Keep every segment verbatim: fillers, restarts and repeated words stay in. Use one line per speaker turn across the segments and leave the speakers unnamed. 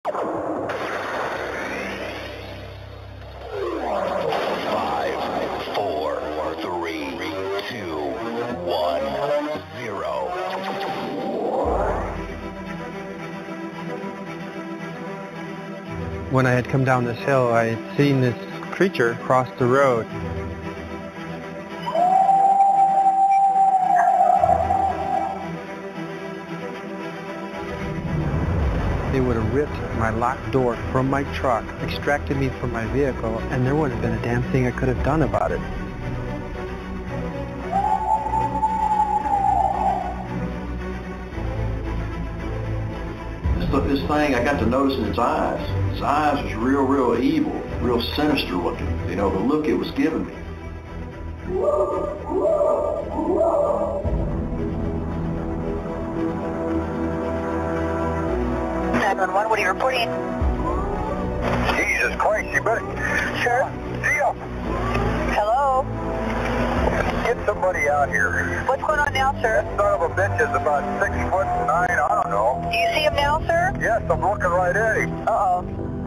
Five, four, three, two, one, zero.
When I had come down this hill, I had seen this creature cross the road. They would have ripped my locked door from my truck, extracted me from my vehicle, and there wouldn't have been a damn thing I could have done about it.
This, this thing, I got to notice in its eyes. Its eyes was real, real evil, real sinister looking. You know, the look it was giving me.
nine one one, what are you reporting?
Jesus Christ, you better...
Sure.
Deal.
Hello?
Get somebody out here.
What's going on now, sir?
That son of a bitch is about six foot nine, I don't know.
Do you see him now, sir?
Yes, I'm looking right at him.
Uh-oh.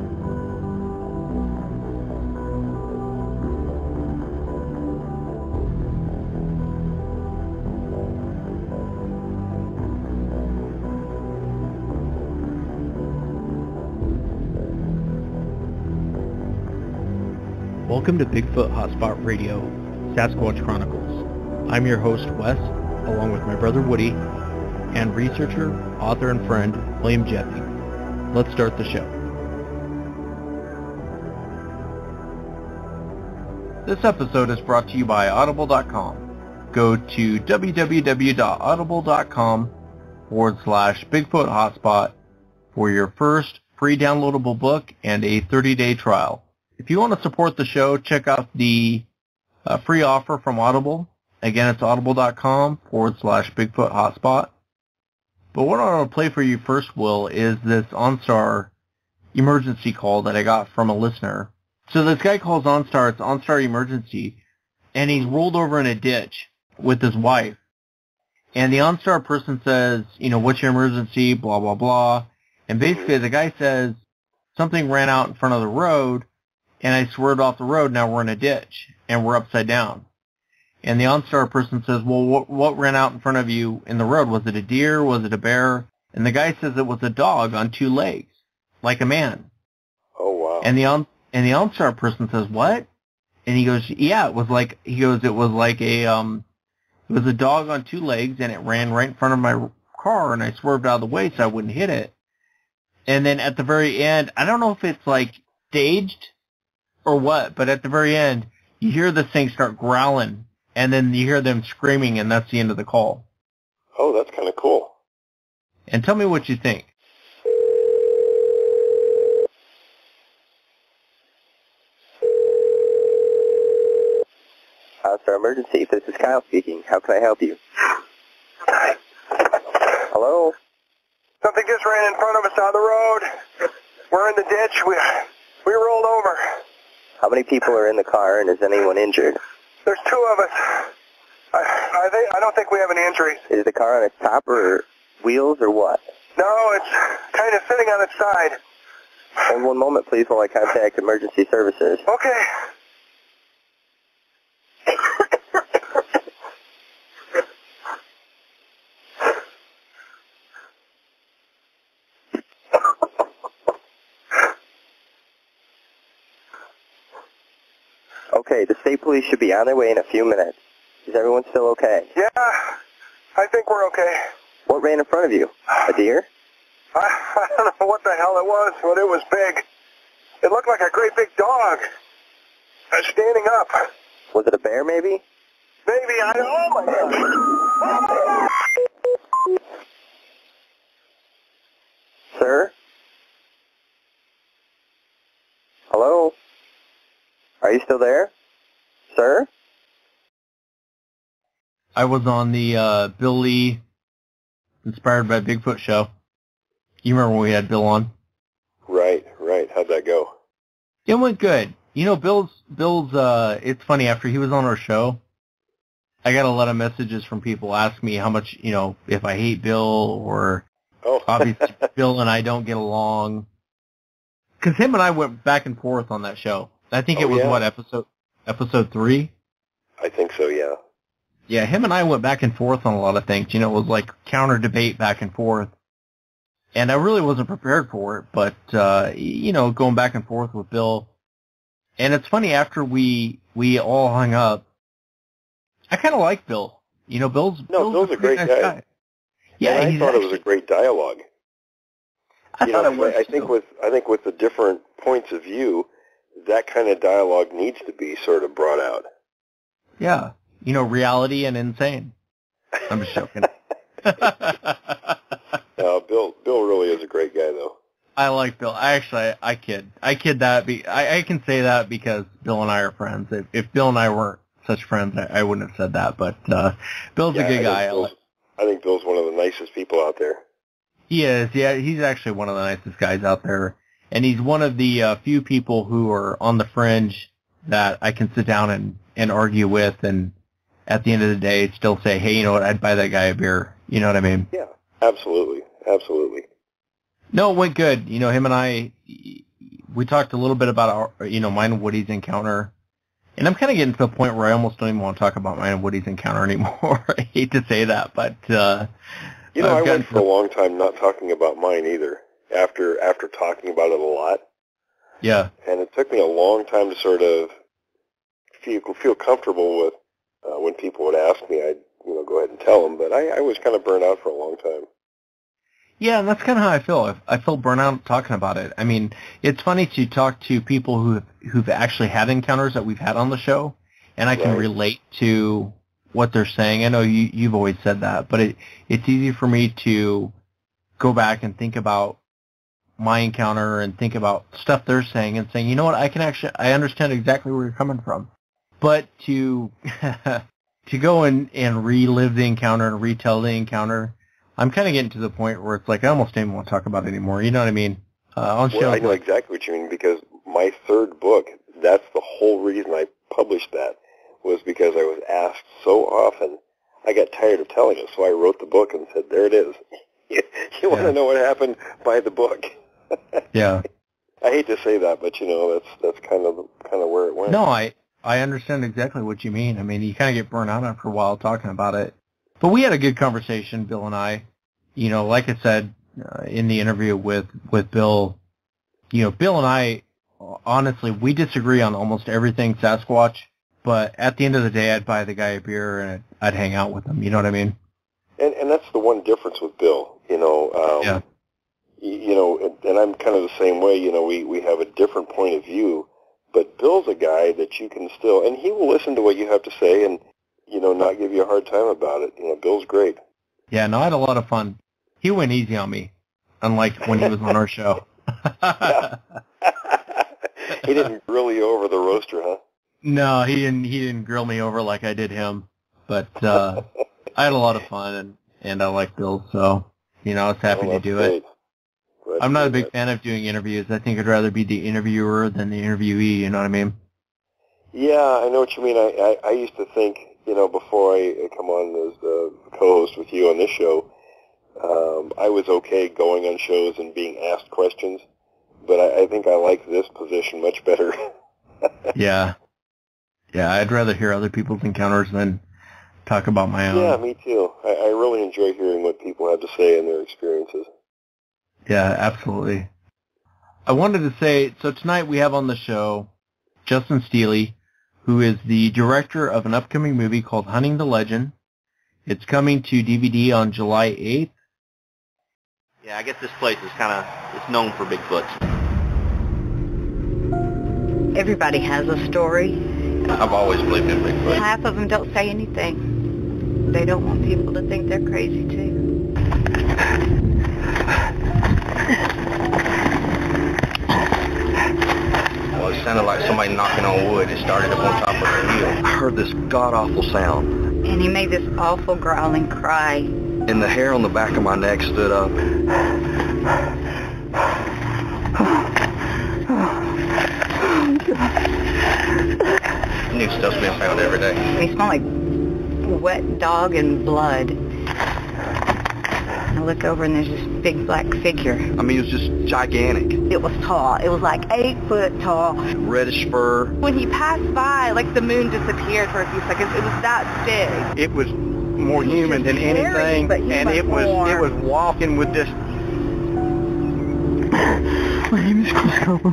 Welcome to Bigfoot Hotspot Radio, Sasquatch Chronicles. I'm your host, Wes, along with my brother Woody, and researcher, author, and friend, William Jeffy. Let's start the show. This episode is brought to you by audible dot com. Go to www.audible.com forward slash Bigfoot Hotspot for your first free downloadable book and a thirty-day trial. If you want to support the show, check out the uh, free offer from Audible. Again, it's audible.com forward slash Bigfoot Hotspot. But what I want to play for you first, Will, is this OnStar emergency call that I got from a listener. So this guy calls OnStar, it's OnStar Emergency, and he's rolled over in a ditch with his wife. And the OnStar person says, you know, what's your emergency, blah, blah, blah. And basically the guy says, something ran out in front of the road, and I swerved off the road, now we're in a ditch, and we're upside down. And the OnStar person says, well, what, what ran out in front of you in the road? Was it a deer? Was it a bear? And the guy says it was a dog on two legs, like a man.
Oh, wow.
And the on, and the OnStar person says, what? And he goes, yeah, it was like, he goes, it was like a, um, it was a dog on two legs, and it ran right in front of my car, and I swerved out of the way so I wouldn't hit it. And then at the very end, I don't know if it's like staged or what, but at the very end, you hear this thing start growling, and then you hear them screaming, and that's the end of the call.
Oh, that's kind of cool.
And tell me what you think.
OnStar Emergency, this is Kyle speaking. How can I help you? Hello?
Something just ran in front of us on the road. We're in the ditch. We, we rolled over.
How many people are in the car, and is anyone injured?
There's two of us. I, I, think, I don't think we have any injuries.
Is the car on its top or wheels or what?
No, it's kind of sitting on its side.
Hold one moment, please, while I contact emergency services.
Okay.
Okay, the state police should be on their way in a few minutes. Is everyone still okay?
Yeah, I think we're okay.
What ran in front of you? A deer?
I, I don't know what the hell it was, but it was big. It looked like a great big dog. Uh, standing up.
Was it a bear, maybe?
Maybe, I don't oh my God. Oh my God.
Sir? Hello? Are you still there? Sir?
I was on the uh, Bill Lee Inspired by Bigfoot show. You remember when we had Bill on?
Right, right. How'd that go?
It went good. You know, Bill's, Bill's, uh, it's funny, after he was on our show, I got a lot of messages from people asking me how much, you know, if I hate Bill, or
oh.
obviously Bill and I don't get along. because him and I went back and forth on that show. I think
Oh,
it was,
yeah?
what, episode episode three?
I think so, yeah.
Yeah, him and I went back and forth on a lot of things. You know, it was like counter debate back and forth. And I really wasn't prepared for it, but, uh, you know, going back and forth with Bill. And it's funny, after we we all hung up, I kind of like Bill. You know, Bill's,
No, Bill's a great
nice
guy.
guy. Yeah,
and I
he's
thought
actually,
it was a great dialogue.
I
you
thought
know,
it was
I think
too.
with I think with the different points of view, that kind of dialogue needs to be sort of brought out.
Yeah, you know, reality and insane. I'm just joking.
uh, Bill Bill really is a great guy, though.
I like Bill. I actually, I, I kid. I kid that. Be, I, I can say that because Bill and I are friends. If, if Bill and I weren't such friends, I, I wouldn't have said that. But uh, Bill's
Yeah,
a good
I
guy.
think, Bill's, I think Bill's one of the nicest people out there.
He is. Yeah, he's actually one of the nicest guys out there. And he's one of the uh, few people who are on the fringe that I can sit down and, and argue with, and at the end of the day, still say, hey, you know what, I'd buy that guy a beer. You know what I mean?
Yeah, absolutely. Absolutely.
No, it went good. You know, him and I, we talked a little bit about our, you know, mine and Woody's encounter. And I'm kind of getting to the point where I almost don't even want to talk about mine and Woody's encounter anymore. I hate to say that, but, uh,
You know,
I've
I went
gotten
for a long time not talking about mine either, after after talking about it a lot.
yeah.
And it took me a long time to sort of feel feel comfortable with uh, when people would ask me, I'd you know go ahead and tell them. But I, I was kind of burned out for a long time.
Yeah, and that's kind of how I feel. I, I feel burnt out talking about it. I mean, it's funny to talk to people who who've actually had encounters that we've had on the show, and I can
Right.
relate to what they're saying. I know you, you've always said that, but it, it's easy for me to go back and think about my encounter and think about stuff they're saying and saying, you know what, I can actually, I understand exactly where you're coming from. But to to go and, and relive the encounter and retell the encounter, I'm kind of getting to the point where it's like I almost don't even want to talk about it anymore. You know what I mean? Uh, on
Well,
shows
I know
like,
exactly what you mean, because my third book, that's the whole reason I published that, was because I was asked so often. I got tired of telling it, so I wrote the book and said, there it is. you you want
Yeah.
to know what happened? Buy the book.
yeah.
I hate to say that, but you know, that's that's kind of kind of where it went.
No, I I understand exactly what you mean. I mean, you kind of get burnt out after a while talking about it. But we had a good conversation, Bill and I. You know, like I said uh, in the interview with, with Bill, you know, Bill and I, honestly, we disagree on almost everything Sasquatch. But at the end of the day, I'd buy the guy a beer and I'd, I'd hang out with him. You know what I mean?
And and that's the one difference with Bill. You know, um,
Yeah.
y- you know, and, and I'm kind of the same way. You know, we we have a different point of view, but Bill's a guy that you can still, and he will listen to what you have to say and, you know, not give you a hard time about it. You know, Bill's great.
Yeah, no, I had a lot of fun. He went easy on me, unlike when he was on our show.
He didn't grill you over the roaster, huh?
No, he didn't. He didn't grill me over like I did him. But uh, I had a lot of fun, and and I like Bill, so you know I was happy
Oh,
to
that's
do
great.
it.
Glad
I'm
to
not a
hear
big
that.
fan of doing interviews. I think I'd rather be the interviewer than the interviewee. You know what I mean?
Yeah, I know what you mean. I, I, I used to think, you know, before I come on as the co-host with you on this show, um, I was okay going on shows and being asked questions, but I, I think I like this position much better.
Yeah, yeah. I'd rather hear other people's encounters than talk about my own.
Yeah, me too. I, I really enjoy hearing what people have to say and their experiences.
Yeah, absolutely. I wanted to say, so tonight we have on the show Justin Steele, who is the director of an upcoming movie called Hunting the Legend. It's coming to D V D on July eighth. Yeah, I guess this place is kind of, it's known for Bigfoot.
Everybody has a story.
I've always believed in Bigfoot.
Half of them don't say anything. They don't want people to think they're crazy, too.
Well, it sounded like somebody knocking on wood. It started up on top of the hill. I heard this god-awful sound.
And he made this awful growling cry.
And the hair on the back of my neck stood up. New stuff's being found every day.
He smelled like wet dog and blood. I look over and there's this big black figure.
I mean, it was just gigantic.
It was tall. It was like eight foot tall.
Reddish fur.
When he passed by, like the moon disappeared for a few seconds. It was that big.
It was more human than anything,
Scary,
and it was
more.
it was walking with this.
My name is Chris Copeland.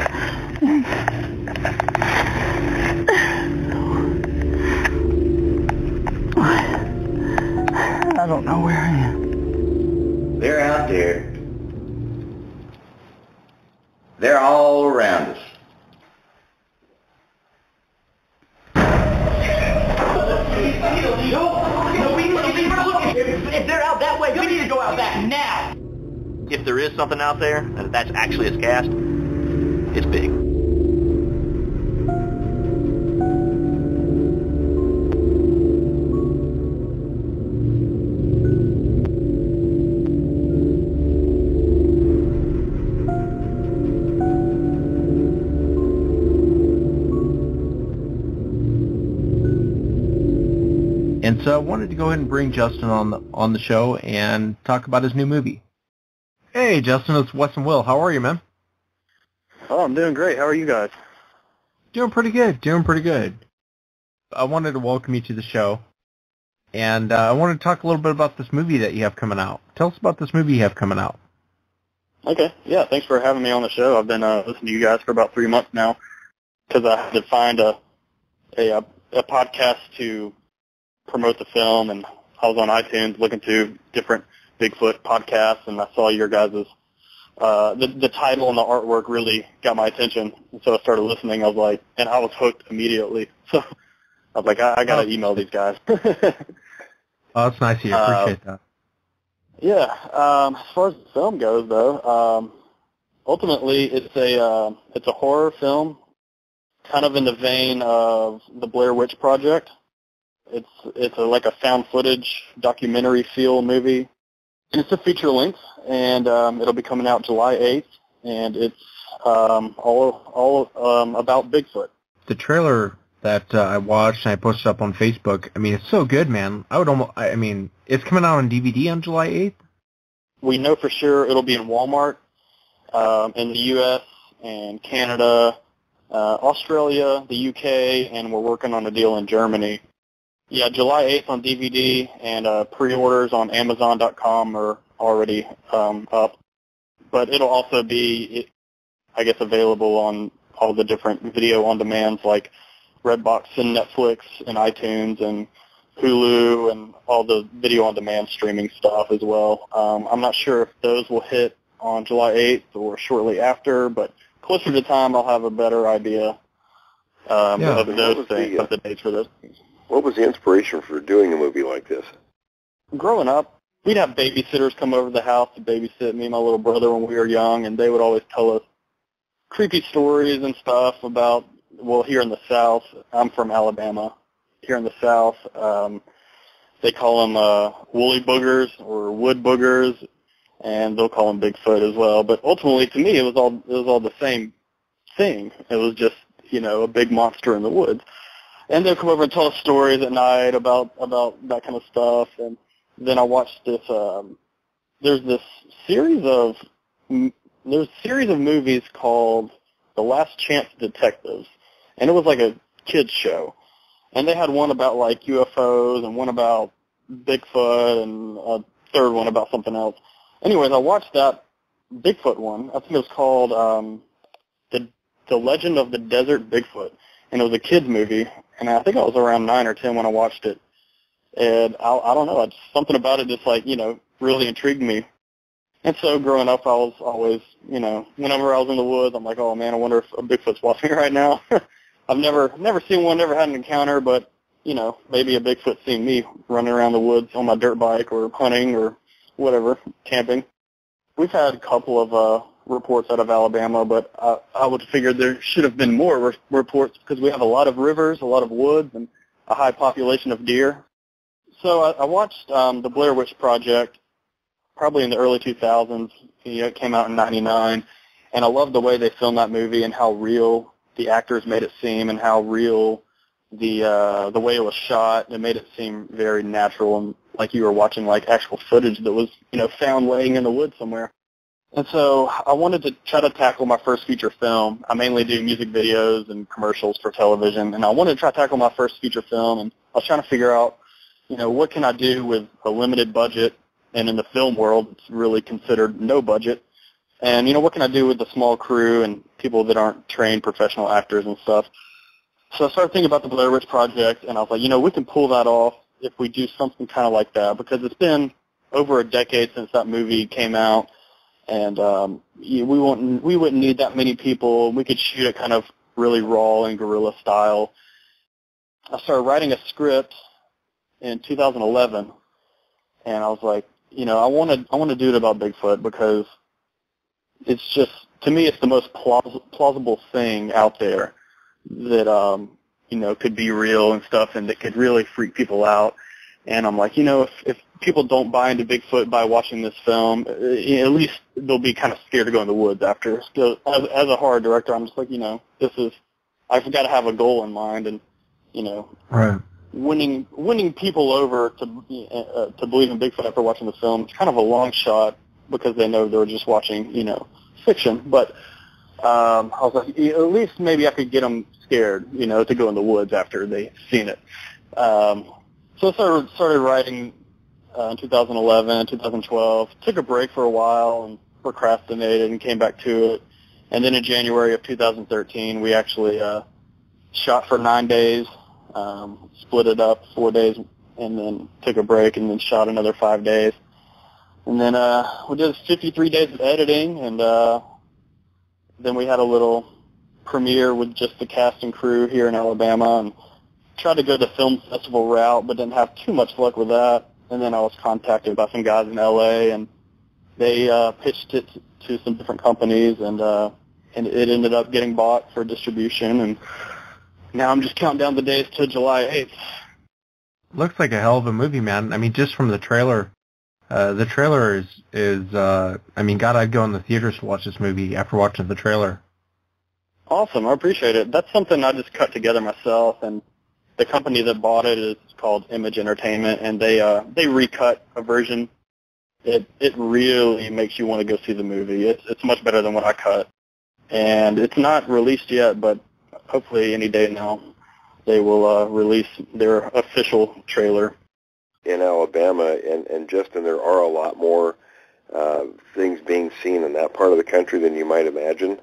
I don't know where I am.
They're out there. They're all around us.
If they're out that way, we need to go out back now. If there is something out there, and that's actually a cast, it's big.
And so I wanted to go ahead and bring Justin on the on the show and talk about his new movie. Hey, Justin, it's Wes and Will. How are you, man?
Oh, I'm doing great. How are you guys?
Doing pretty good. Doing pretty good. I wanted to welcome you to the show, and uh, I wanted to talk a little bit about this movie that you have coming out. Tell us about this movie you have coming out.
Okay. Yeah, thanks for having me on the show. I've been uh, listening to you guys for about three months now because I had to find a, a a podcast to promote the film, and I was on iTunes looking to different Bigfoot podcasts, and I saw your guys' uh, the, the title and the artwork really got my attention, and so I started listening. I was like, and I was hooked immediately. So I was like, I, I got to email these guys.
Oh, that's nice of you. I appreciate
uh,
that.
Yeah. Um, as far as the film goes, though, um, ultimately it's a uh, it's a horror film, kind of in the vein of the Blair Witch Project. It's it's a, like a found footage documentary feel movie. It's a feature length, and um, it'll be coming out July eighth, and it's um, all all um, about Bigfoot.
The trailer that uh, I watched and I posted up on Facebook, I mean, it's so good, man. I would almost, I mean, it's coming out on D V D on July eighth?
We know for sure it'll be in Walmart um, in the U S and Canada, uh, Australia, the U K, and we're working on a deal in Germany. Yeah, July eighth on D V D, and uh, pre-orders on Amazon dot com are already um, up. But it'll also be, I guess, available on all the different video on demands like Redbox and Netflix and iTunes and Hulu and all the video on demand streaming stuff as well. Um, I'm not sure if those will hit on July eighth or shortly after, but closer to time I'll have a better idea um,
Yeah.
of those
the,
things,
uh,
of the dates for those.
What was the inspiration for doing a movie like this?
Growing up, we'd have babysitters come over to the house to babysit me and my little brother when we were young, and they would always tell us creepy stories and stuff about, well, here in the South, I'm from Alabama. Here in the South, um, they call them uh, woolly boogers or wood boogers, and they'll call them Bigfoot as well. But ultimately, to me, it was all it was all the same thing. It was just, you know, a big monster in the woods. And they'll come over and tell us stories at night about about that kind of stuff. And then I watched this. Um, there's this series of there's a series of movies called The Last Chance Detectives, and it was like a kids show. And they had one about like U F Os and one about Bigfoot and a third one about something else. Anyways, I watched that Bigfoot one. I think it was called um, the the Legend of the Desert Bigfoot, and it was a kids movie. And I think I was around nine or ten when I watched it. And I, I don't know, it's something about it just like, you know, really intrigued me. And so growing up, I was always, you know, whenever I was in the woods, I'm like, oh man, I wonder if a Bigfoot's watching me right now. I've never never seen one, never had an encounter, but, you know, maybe a Bigfoot seen me running around the woods on my dirt bike or hunting or whatever, camping. We've had a couple of uh, reports out of Alabama, but I, I would figure there should have been more re- reports because we have a lot of rivers, a lot of woods, and a high population of deer. So I, I watched um, the Blair Witch Project probably in the early two thousands. You know, it came out in ninety-nine, and I loved the way they filmed that movie and how real the actors made it seem and how real the uh, the way it was shot. It made it seem very natural and like you were watching like actual footage that was, you know, found laying in the woods somewhere. And so I wanted to try to tackle my first feature film. I mainly do music videos and commercials for television, and I wanted to try to tackle my first feature film, and I was trying to figure out, you know, what can I do with a limited budget, and in the film world, it's really considered no budget. And, you know, what can I do with a small crew and people that aren't trained professional actors and stuff? So I started thinking about the Blair Witch Project, and I was like, you know, we can pull that off if we do something kind of like that, because it's been over a decade since that movie came out, and um, we wouldn't we wouldn't need that many people. We could shoot it kind of really raw and guerrilla style. I started writing a script in two thousand eleven, and I was like, you know, I want to I want to do it about Bigfoot because it's just, to me, it's the most plaus- plausible thing out there that um, you know, could be real and stuff, and that could really freak people out. And I'm like, you know, if, if people don't buy into Bigfoot by watching this film, at least they'll be kind of scared to go in the woods after. So as, as a horror director, I'm just like, you know, this is, I've got to have a goal in mind, and, you know,
right. winning
winning people over to uh, to believe in Bigfoot after watching the film. It's kind of a long shot because they know they're just watching, you know, fiction. But um, I was like, at least maybe I could get them scared, you know, to go in the woods after they've seen it. Um, So I started, started writing uh, in two thousand eleven, two thousand twelve, took a break for a while and procrastinated and came back to it. And then in January of two thousand thirteen, we actually uh, shot for nine days, um, split it up four days, and then took a break and then shot another five days. And then uh, we did fifty-three days of editing, and uh, then we had a little premiere with just the cast and crew here in Alabama, and tried to go the film festival route, but didn't have too much luck with that. And then I was contacted by some guys in L A, and they uh, pitched it to some different companies, and uh, and it ended up getting bought for distribution. And now I'm just counting down the days to July eighth.
Looks like a hell of a movie, man. I mean, just from the trailer, uh, the trailer is is. Uh, I mean, God, I'd go in the theaters to watch this movie after watching the trailer.
Awesome, I appreciate it. That's something I just cut together myself, and the company that bought it is called Image Entertainment, and they uh, they recut a version. It it really makes you want to go see the movie. It's it's much better than what I cut, and it's not released yet, but hopefully any day now they will uh, release their official trailer.
In Alabama and, and Justin, there are a lot more uh, things being seen in that part of the country than you might imagine.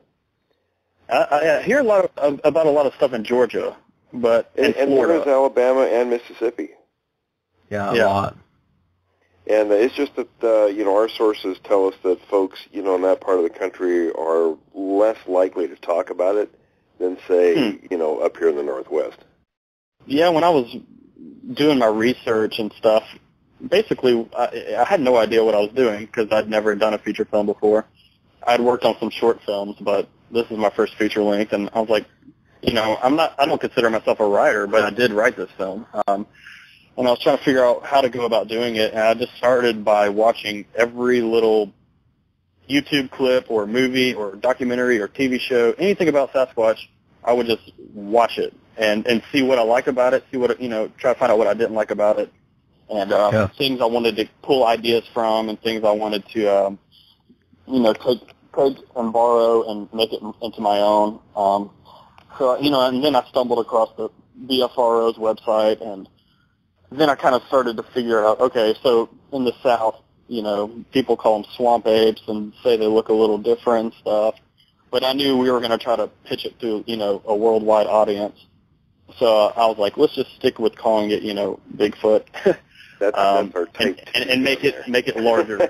I, I hear a lot of, about a lot of stuff in Georgia. But
and, and there is Alabama and Mississippi.
Yeah, a
yeah.
lot.
And it's just that, uh, you know, our sources tell us that folks, you know, in that part of the country are less likely to talk about it than, say, hmm. you know, up here in the Northwest.
Yeah, when I was doing my research and stuff, basically I, I had no idea what I was doing because I'd never done a feature film before. I'd worked on some short films, but this is my first feature length, and I was like, you know, I'm not, I don't consider myself a writer, but I did write this film. Um, and I was trying to figure out how to go about doing it, and I just started by watching every little YouTube clip or movie or documentary or T V show, anything about Sasquatch. I would just watch it and, and see what I like about it, see what, you know, try to find out what I didn't like about it, and uh, yeah. things I wanted to pull ideas from and things I wanted to, um, you know, take, take and borrow and make it into my own. Um, So, you know, and then I stumbled across the B F R O's website, and then I kind of started to figure out, okay, so in the South, you know, people call them swamp apes and say they look a little different and stuff. But I knew we were going to try to pitch it to, you know, a worldwide audience. So I was like, let's just stick with calling it, you know, Bigfoot.
That's,
um,
that's our take.
And, and, and make it make it larger.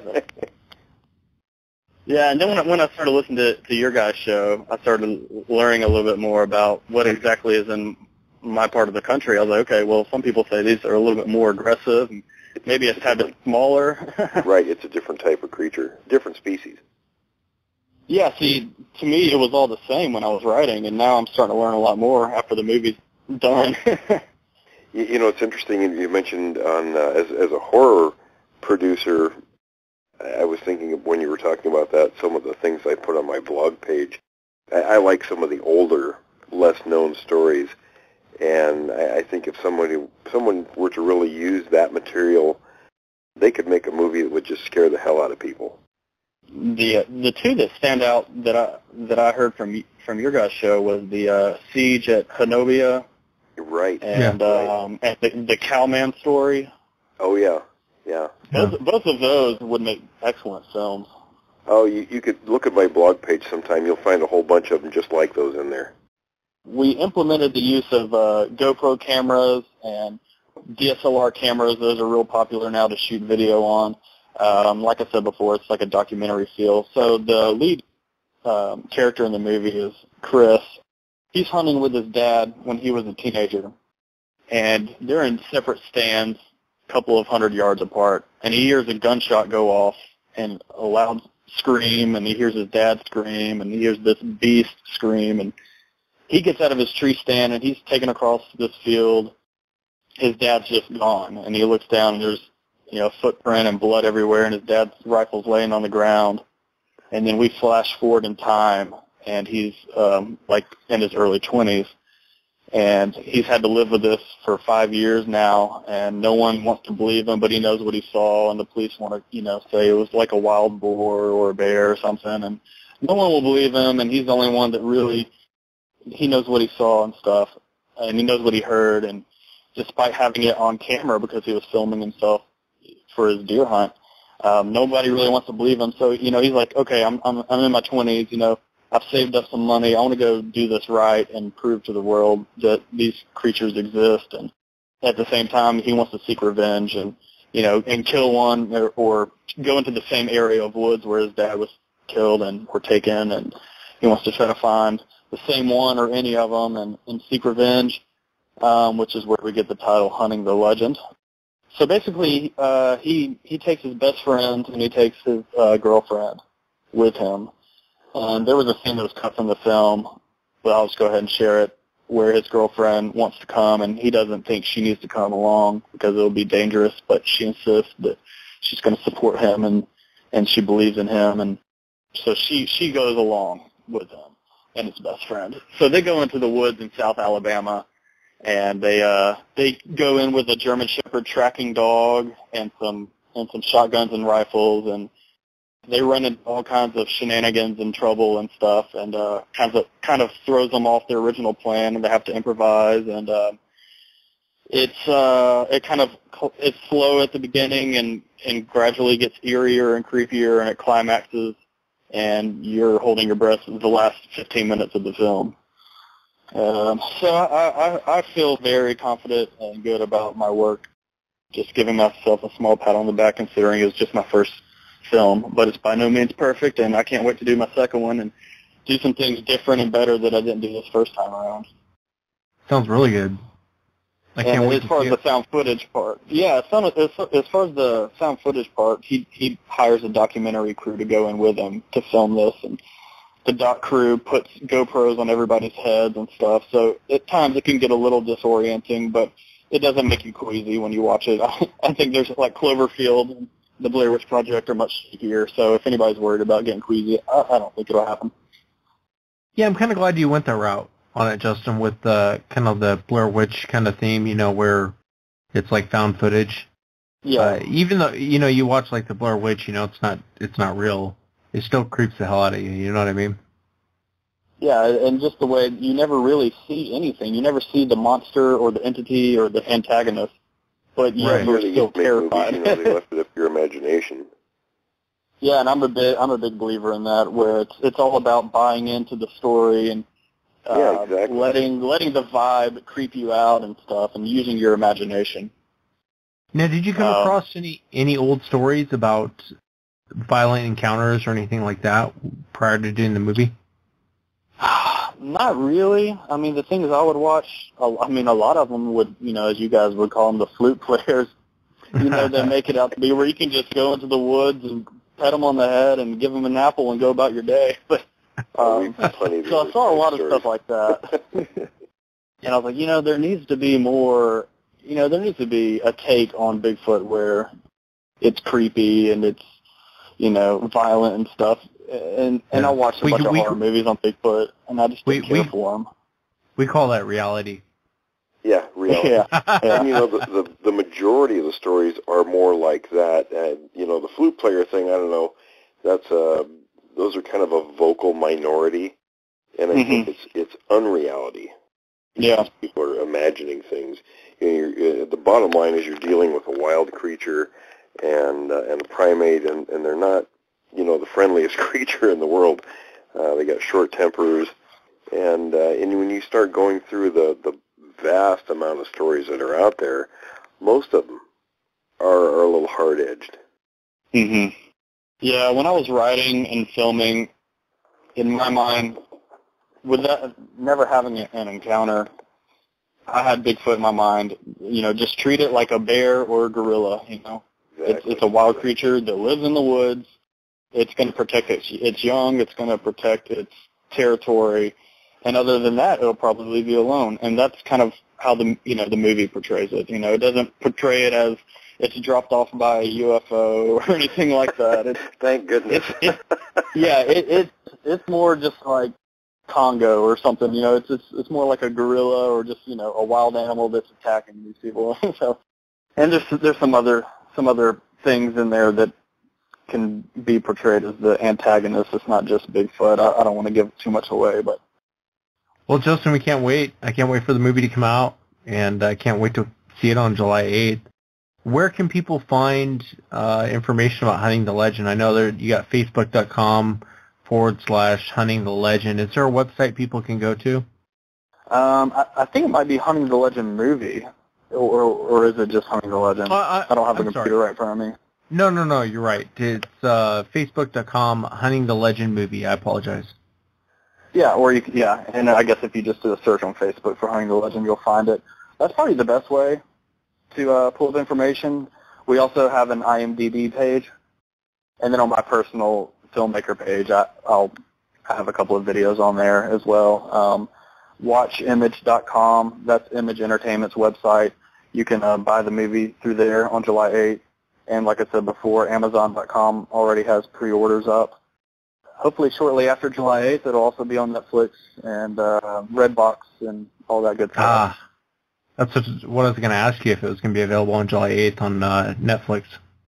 Yeah, and then when I, when I started listening to, to your guys' show, I started learning a little bit more about what exactly is in my part of the country. I was like, okay, well, some people say these are a little bit more aggressive, and maybe it's a tad bit smaller.
Right, it's a different type of creature, different species.
Yeah, see, to me, it was all the same when I was writing, and now I'm starting to learn a lot more after the movie's done.
you, you know, it's interesting, you mentioned on uh, as, as a horror producer, I was thinking of when you were talking about that, some of the things I put on my blog page. I, I like some of the older, less-known stories. And I, I think if somebody, someone were to really use that material, they could make a movie that would just scare the hell out of people.
The the two that stand out that I that I heard from from your guys' show was the uh, Siege at Hanobia,
right?
And
yeah,
um,
right.
and the, the Cowman story.
Oh yeah, yeah.
Both, yeah. both of those would make excellent films.
Oh, you you could look at my blog page sometime. You'll find a whole bunch of them just like those in there.
We implemented the use of uh, GoPro cameras and D S L R cameras. Those are real popular now to shoot video on. Um, like I said before, it's like a documentary feel. So the lead um, character in the movie is Chris. He's hunting with his dad when he was a teenager, and they're in separate stands a couple of hundred yards apart, and he hears a gunshot go off and a loud scream, and he hears his dad scream, and he hears this beast scream, and he gets out of his tree stand, and he's taken across this field. His dad's just gone, and he looks down, and there's you know, footprint and blood everywhere, and his dad's rifle's laying on the ground. And then we flash forward in time, and he's, um, like, in his early twenties. And he's had to live with this for five years now, and no one wants to believe him, but he knows what he saw, and the police want to, you know, say it was like a wild boar or a bear or something. And no one will believe him, and he's the only one that really, he knows what he saw and stuff, and he knows what he heard. And despite having it on camera because he was filming himself for his deer hunt, um, nobody really wants to believe him. So, you know, he's like, okay, I'm I'm I'm in my twenties, you know, I've saved up some money, I want to go do this right and prove to the world that these creatures exist. And at the same time, he wants to seek revenge and, you know, and kill one or, or go into the same area of woods where his dad was killed and or taken, and he wants to try to find the same one or any of them and, and seek revenge, um, which is where we get the title Hunting the Legend. So basically, uh, he he takes his best friend and he takes his uh, girlfriend with him. And there was a scene that was cut from the film, but I'll just go ahead and share it, where his girlfriend wants to come, and he doesn't think she needs to come along because it'll be dangerous, but she insists that she's going to support him, and, and she believes in him, and so she, she goes along with him and his best friend. So they go into the woods in South Alabama, and they uh they go in with a German Shepherd tracking dog and some and some shotguns and rifles, and they run into all kinds of shenanigans and trouble and stuff, and uh kind of kind of throws them off their original plan, and they have to improvise. And uh, it's uh it kind of it's slow at the beginning and and gradually gets eerier and creepier, and it climaxes, and you're holding your breath for the last fifteen minutes of the film. Um, so I, I, I feel very confident and good about my work. Just giving myself a small pat on the back, considering it was just my first film, but it's by no means perfect, and I can't wait to do my second one and do some things different and better that I didn't do this first time around.
Sounds really good. I can't
and
wait
as far as the sound footage part, yeah, as, as far as the sound footage part, he he hires a documentary crew to go in with him to film this, and the doc crew puts GoPros on everybody's heads and stuff, so at times it can get a little disorienting, but it doesn't make you queasy when you watch it. I, I think there's like Cloverfield and the Blair Witch Project are much stickier, so if anybody's worried about getting queasy, I, I don't think it'll happen.
Yeah, I'm kind of glad you went that route on it, Justin, with the kind of the Blair Witch kind of theme, you know, where it's like found footage.
Yeah.
Uh, even though, you know, you watch like the Blair Witch, you know, it's not it's not real. It still creeps the hell out of you, you know what I mean?
Yeah, and just the way you never really see anything. You never see the monster or the entity or the antagonist, but you
right.
are still terrified.
Movies, you know, they left it up to your imagination.
Yeah, and I'm a big I'm a big believer in that, where it's it's all about buying into the story and uh,
yeah, exactly.
letting letting the vibe creep you out and stuff, and using your imagination.
Now, did you come
um,
across any any old stories about violent encounters or anything like that prior to doing the movie?
Not really. I mean, the things I would watch, I mean, a lot of them would, you know, as you guys would call them, the flute players. You know, they make it out to be where you can just go into the woods and pet them on the head and give them an apple and go about your day. But um, so I saw a lot of stuff like that. And I was like, you know, there needs to be more, you know, there needs to be a take on Bigfoot where it's creepy and it's, you know, violent and stuff. And and
yeah.
I watched a
we,
bunch
we,
of horror movies on Bigfoot, and I just didn't
we,
care
we,
for them.
We call that reality.
Yeah, reality.
Yeah.
And, you know, the, the, the majority of the stories are more like that. And, you know, the flute player thing, I don't know, that's uh, those are kind of a vocal minority. And I mm-hmm. think it's it's unreality.
Yeah.
People are imagining things. You know, you're, uh, the bottom line is you're dealing with a wild creature and uh, and a primate, and, and they're not, you know, the friendliest creature in the world. Uh, they got short tempers. And, uh, and when you start going through the, the vast amount of stories that are out there, most of them are, are a little hard-edged.
Mm-hmm. Yeah, when I was writing and filming, in my mind, with that, never having an encounter, I had Bigfoot in my mind. You know, just treat it like a bear or a gorilla, you know. Exactly. It's, it's a wild creature that lives in the woods. It's going to protect its, its young. It's going to protect its territory. And other than that, it'll probably leave you alone. And that's kind of how the you know the movie portrays it. You know, it doesn't portray it as it's dropped off by a U F O or anything like that. It's,
Thank goodness.
It's, it's, yeah, it, it it's more just like Congo or something. You know, it's it's it's more like a gorilla or just you know a wild animal that's attacking these people. So, and there's there's some other some other things in there that can be portrayed as the antagonist. It's not just Bigfoot. I, I don't want to give too much away, but.
Well, Justin, we can't wait. I can't wait for the movie to come out, and I can't wait to see it on July eighth. Where can people find uh, information about Hunting the Legend? I know there you got facebook.com forward slash Hunting the Legend. Is there a website people can go to?
Um, I, I think it might be Hunting the Legend movie, or or is it just Hunting the Legend?
Uh, I,
I don't have
I'm
the computer
sorry.
right in front of me.
No, no, no, you're right. It's uh, facebook.com Hunting the Legend movie. I apologize.
Yeah, or you can, yeah, and I guess if you just do a search on Facebook for Hunting the Legend, you'll find it. That's probably the best way to uh, pull the information. We also have an I M D B page, and then on my personal filmmaker page, I, I'll have a couple of videos on there as well. Um, watch image dot com, that's Image Entertainment's website. You can uh, buy the movie through there on July eighth, and like I said before, amazon dot com already has pre-orders up. Hopefully shortly after July eighth, it'll also be on Netflix and uh, Redbox and all that good stuff.
Ah, that's what I was going to ask you, if it was going to be available on July eighth on uh, Netflix.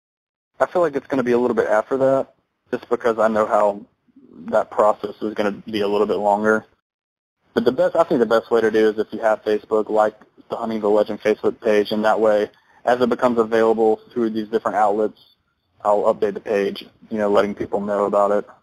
I feel like it's going to be a little bit after that, just because I know how that process is going to be a little bit longer. But the best, I think the best way to do is if you have Facebook, like the Hunting the Legend Facebook page, and that way, as it becomes available through these different outlets, I'll update the page, you know, letting people know about it.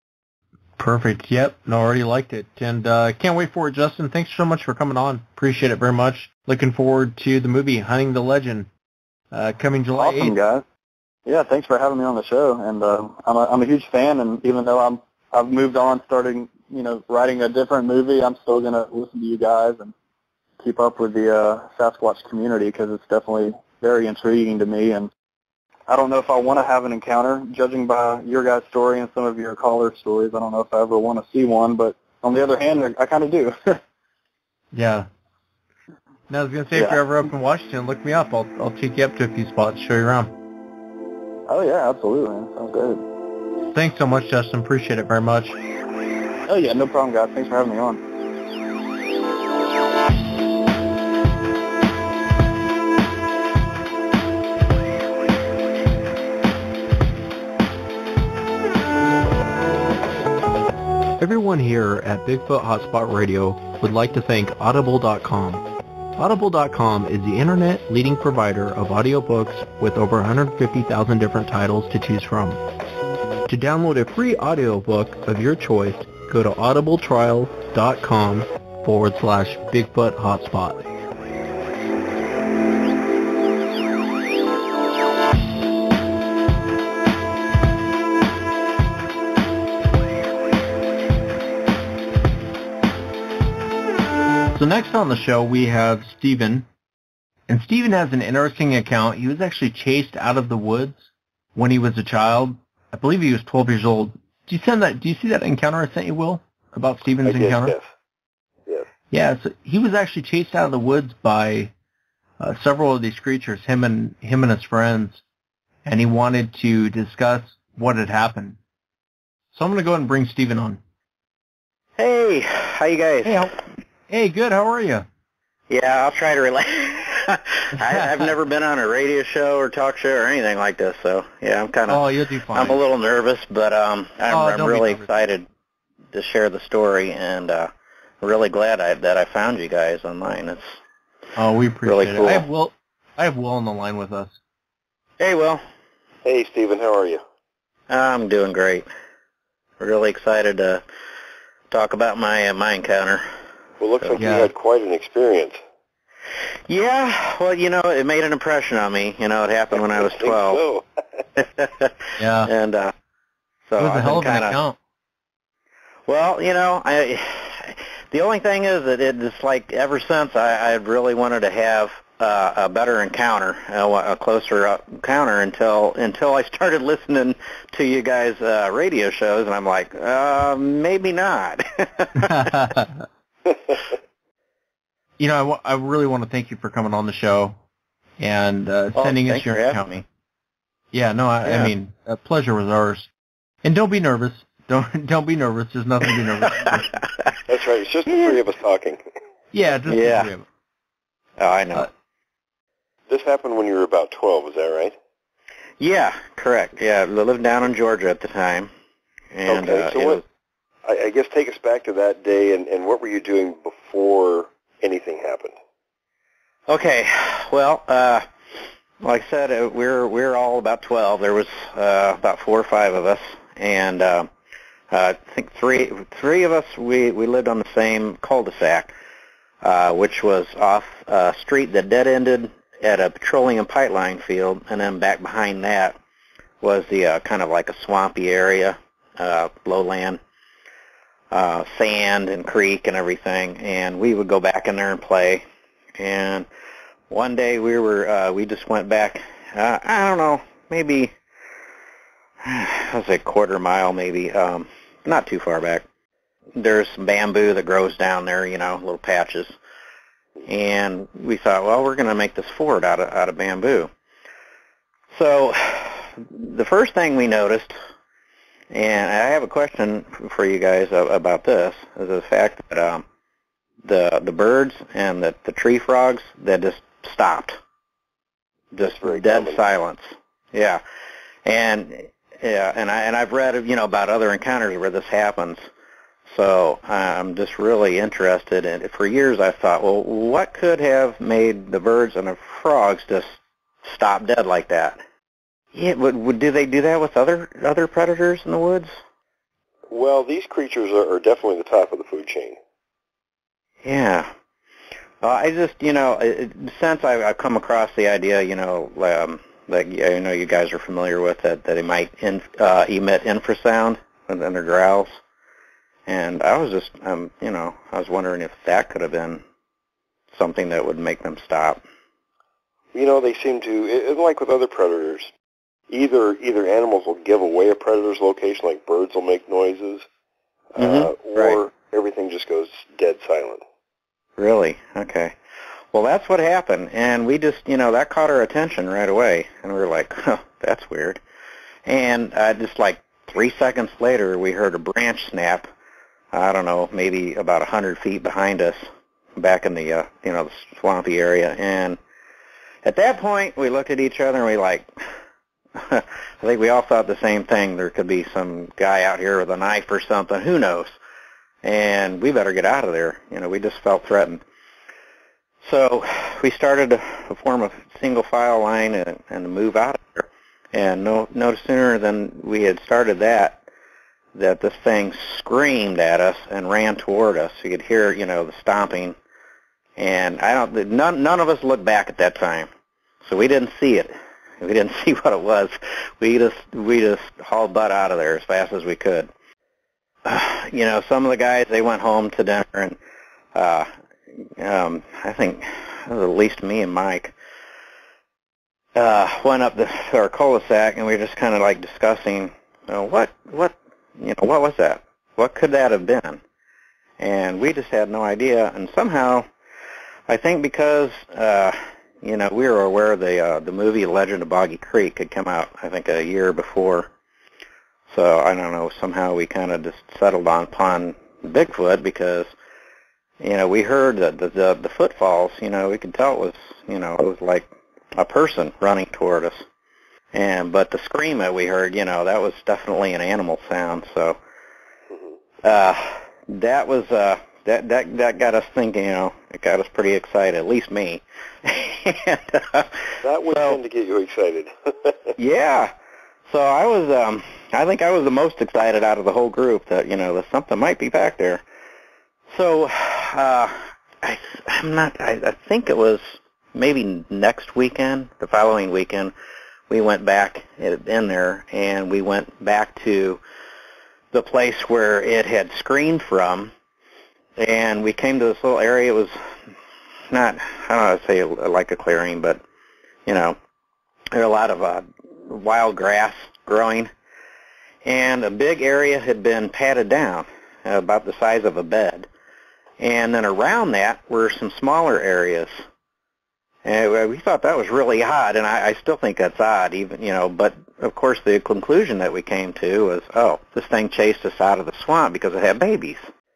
Perfect. Yep. No, already liked it. And uh, can't wait for it, Justin. Thanks so much for coming on. Appreciate it very much. Looking forward to the movie Hunting the Legend uh, coming July eighth.
Awesome, guys. Yeah, thanks for having me on the show. And uh, I'm, a, I'm a huge fan, and even though I'm, I've moved on, starting, you know, writing a different movie, I'm still going to listen to you guys and keep up with the uh, Sasquatch community, because it's definitely very intriguing to me. And I don't know if I want to have an encounter, judging by your guys' story and some of your caller stories. I don't know if I ever want to see one, but on the other hand, I, I kind of do.
Yeah. Now, I was going to say, yeah. If you're ever up in Washington, look me up. I'll I'll take you up to a few spots, show you around.
Oh, yeah, absolutely, man. Sounds good.
Thanks so much, Justin. Appreciate it very much.
Oh, yeah, no problem, guys. Thanks for having me on.
Everyone here at Bigfoot Hotspot Radio would like to thank Audible dot com. Audible dot com is the internet leading provider of audiobooks with over one hundred fifty thousand different titles to choose from. To download a free audiobook of your choice, go to audibletrial dot com forward slash Bigfoot Hotspot. So next on the show, we have Steven. And Steven has an interesting account. He was actually chased out of the woods when he was a child. I believe he was twelve years old. Do you send that? Do you see that encounter I sent you, Will, about Steven's
I did,
encounter?
Yes. Yes.
Yeah. So he was actually chased out of the woods by uh, several of these creatures, him and him and his friends, and he wanted to discuss what had happened. So I'm going to go ahead and bring Steven on.
Hey, how you guys?
Hey, how, hey, good. How are you?
Yeah, I'll try to relate. I, I've never been on a radio show or talk show or anything like this, so yeah, I'm kind of.
Oh, you'll do fine.
I'm a little nervous, but um, I'm,
oh,
I'm really excited to share the story, and uh, really glad I, that I found you guys online. It's
oh, we appreciate
really cool.
it. I have Will. I have Will on the line with us.
Hey, Will.
Hey, Stephen. How are you?
I'm doing great. Really excited to talk about my uh, my encounter.
Well, looks
so,
like
yeah.
you had quite an experience.
Yeah, well, you know, it made an impression on me. You know, it happened when I was twelve.
I think so.
Yeah. And uh, so
it was a
I've
hell of
been
an
kinda,
account.
Well, you know, I the only thing is that it's like ever since I, I really wanted to have uh, a better encounter, a, a closer encounter until until I started listening to you guys' uh, radio shows, and I'm like, uh, maybe not.
You know, I, w- I really want to thank you for coming on the show and uh,
oh,
sending us your account. Me. Yeah, no, I, yeah. I mean, a pleasure was ours. And don't be nervous. Don't don't be nervous. There's nothing to be nervous about.
That's right. It's just the three of us talking.
Yeah, just
yeah.
the three of us.
Oh, I know. Uh,
this happened when you were about twelve, is that right?
Yeah, correct. Yeah, I lived down in Georgia at the time. And,
okay,
uh,
so what, was, I, I guess take us back to that day, and, and what were you doing before anything happened?
Okay, well, uh, like I said, uh, we're we're all about twelve. There was uh, about four or five of us, and uh, uh, I think three three of us we, we lived on the same cul-de-sac, uh, which was off a street that dead ended at a petroleum pipeline field, and then back behind that was the uh, kind of like a swampy area, uh, lowland. Uh, sand and creek and everything, and we would go back in there and play. And one day we were, uh, we just went back, uh, I don't know, maybe, I was a quarter mile maybe, um, not too far back. There's some bamboo that grows down there, you know, little patches. And we thought, well, we're going to make this fort out of, out of bamboo. So the first thing we noticed, and I have a question for you guys about this, is the fact that um, the the birds and the, the tree frogs, they just stopped. Just dead common. Silence. Yeah. And yeah, and I and I've read, you know, about other encounters where this happens. So I'm just really interested in it. For years I thought, well, what could have made the birds and the frogs just stop dead like that? Yeah, would, would do they do that with other other predators in the woods?
Well, these creatures are, are definitely the top of the food chain.
Yeah. Uh, I just, you know, it, since I've, I've come across the idea, you know, um, like I know you guys are familiar with it, that they might in, uh, emit infrasound in their growls, and I was just, um, you know, I was wondering if that could have been something that would make them stop.
You know, they seem to, it, like with other predators. Either either animals will give away a predator's location, like birds will make noises,
mm-hmm.
uh, or
right.
everything just goes dead silent.
Really? Okay. Well, that's what happened, and we just, you know, that caught our attention right away, and we were like, huh, that's weird. And uh, just like three seconds later, we heard a branch snap, I don't know, maybe about a hundred feet behind us, back in the, uh, you know, the swampy area, and at that point, we looked at each other and we like, I think we all thought the same thing. There could be some guy out here with a knife or something. Who knows? And we better get out of there. You know, we just felt threatened. So we started to form a single file line and, and move out of there. And no, no sooner than we had started that, that this thing screamed at us and ran toward us. You could hear, you know, the stomping. And I don't. None, none of us looked back at that time, so we didn't see it. We didn't see what it was. We just we just hauled butt out of there as fast as we could. Uh, you know, some of the guys, they went home to dinner, and uh, um, I think it was at least me and Mike uh, went up the, to our cul-de-sac, and we were just kind of like discussing, you know, what what you know what was that? What could that have been? And we just had no idea. And somehow, I think because uh, you know, we were aware the uh, the movie Legend of Boggy Creek had come out, I think, a year before. So I don't know. Somehow we kind of just settled on upon Bigfoot because you know, we heard the, the, the, the footfalls, you know, we could tell it was, you know, it was like a person running toward us. And, but the scream that we heard, you know, that was definitely an animal sound. So, uh, that was, uh, that, that, that got us thinking, you know, it got us pretty excited, at least me. and, uh,
that would
so,
tend to get you excited.
yeah. So I was, um, I think I was the most excited out of the whole group that, you know, that something might be back there. So, uh, I, I'm not, I, I think it was maybe next weekend, the following weekend, we went back in there and we went back to the place where it had screened from, and we came to this little area. It was not, I don't know how to say it, like a clearing, but, you know, there were a lot of uh, wild grass growing, and a big area had been patted down, uh, about the size of a bed. And then around that were some smaller areas. And we thought that was really odd, and I, I still think that's odd, even, you know, but of course the conclusion that we came to was, oh, this thing chased us out of the swamp because it had babies.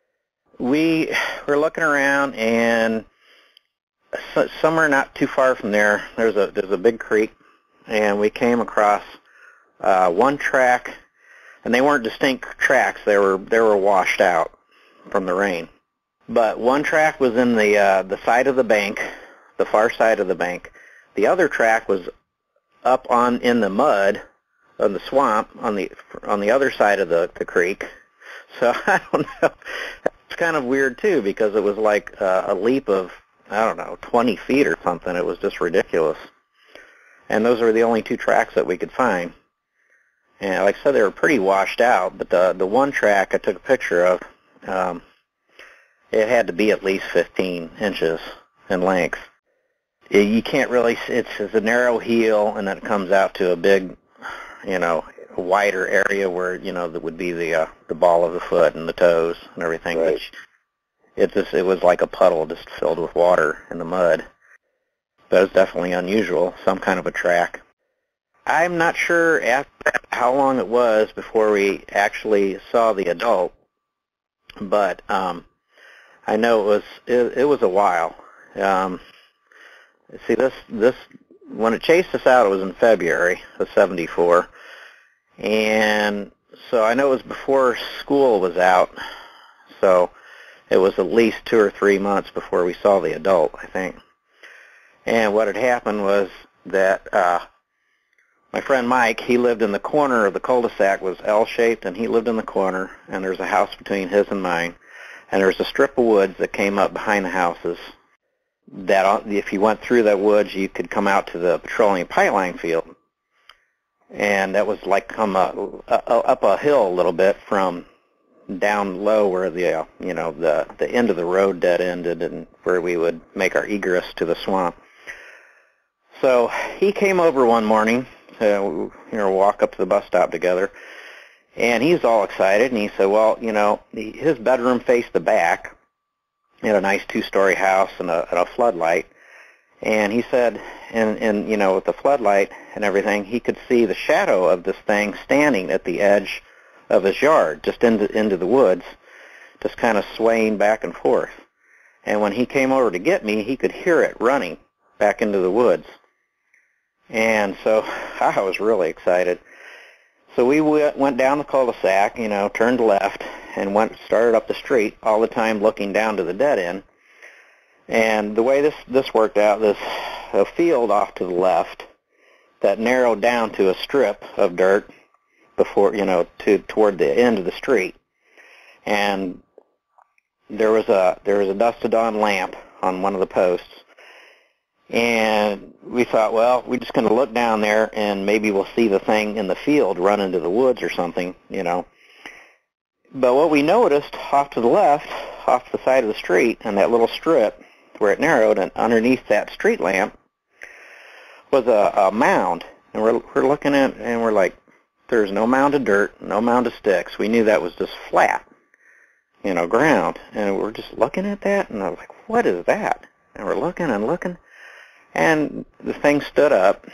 We were looking around, and somewhere not too far from there, there's a there's a big creek, and we came across uh, one track, and they weren't distinct tracks. They were they were washed out from the rain. But one track was in the uh, the side of the bank, the far side of the bank. The other track was up on in the mud of the swamp on the on the other side of the, the creek. So I don't know. It's kind of weird too, because it was like uh, a leap of, I don't know, twenty feet or something. It was just ridiculous. And those were the only two tracks that we could find. And like I said, they were pretty washed out. But the the one track I took a picture of, um, it had to be at least fifteen inches in length. You can't really, it's, it's a narrow heel, and then it comes out to a big, you know, wider area where, you know, that would be the uh, the ball of the foot and the toes and everything.
Right.
Which it just, it was like a puddle just filled with water in the mud. But it was definitely unusual, some kind of a track. I'm not sure after how long it was before we actually saw the adult, but um, I know it was it, it was a while. Um, see, this this when it chased us out, it was in February of seventy-four, and so I know it was before school was out. So it was at least two or three months before we saw the adult, I think. And what had happened was that uh, my friend Mike, he lived in the corner of the cul-de-sac, was L-shaped, and he lived in the corner, and there's a house between his and mine, and there was a strip of woods that came up behind the houses that if you went through that woods, you could come out to the petroleum pipeline field. And that was like come a, a, up a hill a little bit from down low where the, uh, you know, the, the end of the road dead ended and where we would make our egress to the swamp. So he came over one morning, uh, you know, walk up to the bus stop together, and he's all excited, and he said, well, you know, his bedroom faced the back. He had a nice two-story house and a, and a floodlight, and he said, and, and, you know, with the floodlight and everything, he could see the shadow of this thing standing at the edge of his yard, just into, into the woods, just kind of swaying back and forth. And when he came over to get me, he could hear it running back into the woods. And so I was really excited. So we went down the cul-de-sac, you know, turned left, and went started up the street, all the time looking down to the dead end. And the way this this worked out, this a field off to the left that narrowed down to a strip of dirt before, you know, to toward the end of the street. And there was a there was a dusted-on lamp on one of the posts. And we thought, well, we're just going to look down there and maybe we'll see the thing in the field run into the woods or something, you know. But what we noticed off to the left, off the side of the street, and that little strip where it narrowed, and underneath that street lamp was a, a mound. And we're, we're looking at it, and we're like, there's no mound of dirt, no mound of sticks. We knew that was just flat, you know, ground. And we're just looking at that, and I was like, what is that? And we're looking and looking. And the thing stood up,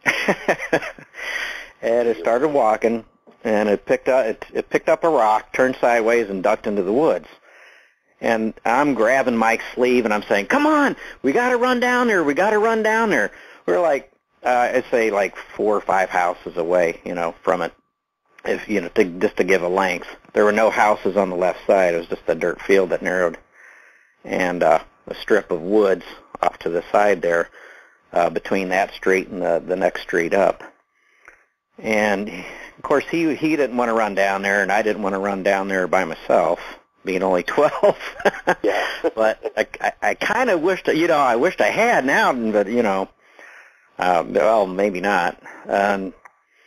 and it started walking, and it picked up it, it picked up a rock, turned sideways, and ducked into the woods. And I'm grabbing Mike's sleeve, and I'm saying, come on, we got to run down there. We got to run down there. We're like, uh, I'd say like four or five houses away, you know, from it, if you know, to, just to give a length. There were no houses on the left side. It was just a dirt field that narrowed, and uh, a strip of woods off to the side there uh, between that street and the, the next street up. And, of course, he he didn't want to run down there, and I didn't want to run down there by myself, being only twelve.
Yeah.
But I, I, I kind of wished, you know, I wished I had now, but, you know, uh, well, maybe not. Um,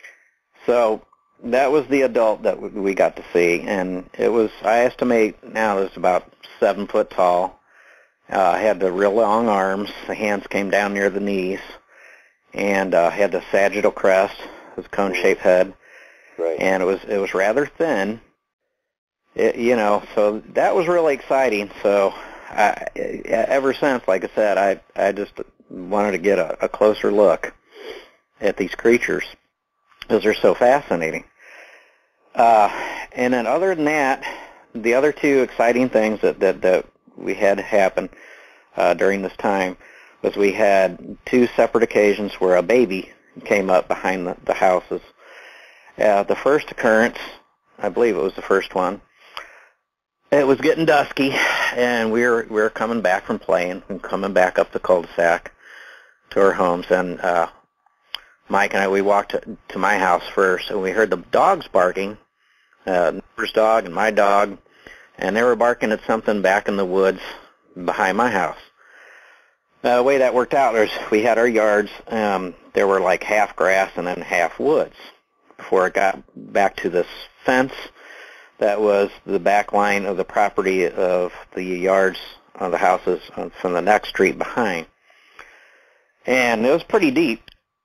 so that was the adult that we got to see, and it was, I estimate now it was about seven foot tall. Uh, had the real long arms. The hands came down near the knees, and uh, had the sagittal crest, his cone-shaped head.
Right.
And it was it was rather thin. It, you know, so that was really exciting. So I, ever since, like I said, I I just wanted to get a, a closer look at these creatures because they're so fascinating. Uh, and then other than that, the other two exciting things that that, that we had happen uh, during this time was we had two separate occasions where a baby came up behind the, the houses. Uh, the first occurrence, I believe it was the first one, it was getting dusky, and we were we were coming back from playing and coming back up the cul-de-sac to our homes, and uh, Mike and I, we walked to, to my house first, and we heard the dogs barking, uh, neighbor's dog and my dog, and they were barking at something back in the woods behind my house. Uh, the way that worked out was we had our yards, um, there were like half grass and then half woods before it got back to this fence that was the back line of the property of the yards of the houses from the next street behind. And it was pretty deep.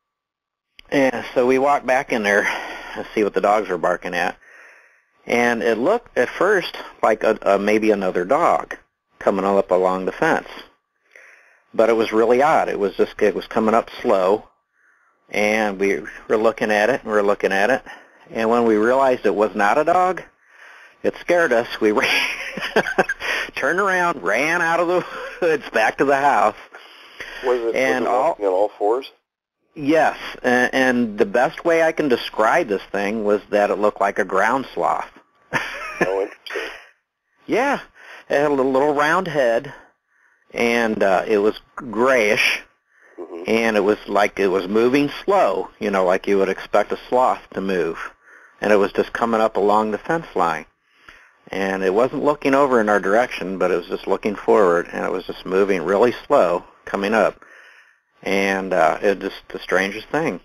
And so we walked back in there to see what the dogs were barking at. And it looked at first like a, a, maybe another dog coming up along the fence. But it was really odd. It was just, it was coming up slow. And we were looking at it, and we were looking at it. And when we realized it was not a dog, it scared us. We ran, turned around, ran out of the woods back to the house.
Was it,
and
was it walking
all,
on all fours?
Yes, and, and the best way I can describe this thing was that it looked like a ground sloth.
Oh, interesting.
Yeah, it had a little, little round head, and uh, it was grayish, mm-hmm. and it was like it was moving slow, you know, like you would expect a sloth to move. And it was just coming up along the fence line. And it wasn't looking over in our direction, but it was just looking forward, and it was just moving really slow, coming up. And uh, it was just the strangest thing.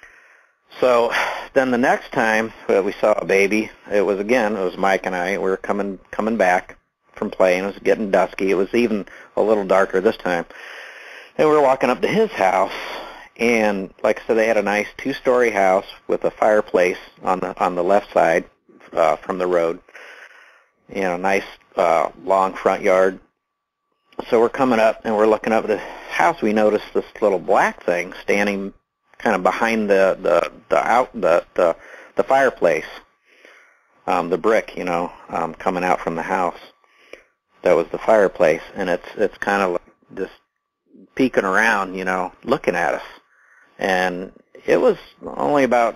So then the next time that we saw a baby, it was again, it was Mike and I. We were coming coming back from playing. It was getting dusky. It was even a little darker this time. And we were walking up to his house, and like I said, they had a nice two-story house with a fireplace on the on the left side uh, from the road. You know, nice uh, long front yard. So we're coming up, and we're looking up at the house. We noticed this little black thing standing kind of behind the the the out the the, the fireplace, um, the brick, you know, um, coming out from the house. That was the fireplace, and it's it's kind of just peeking around, you know, looking at us. And it was only about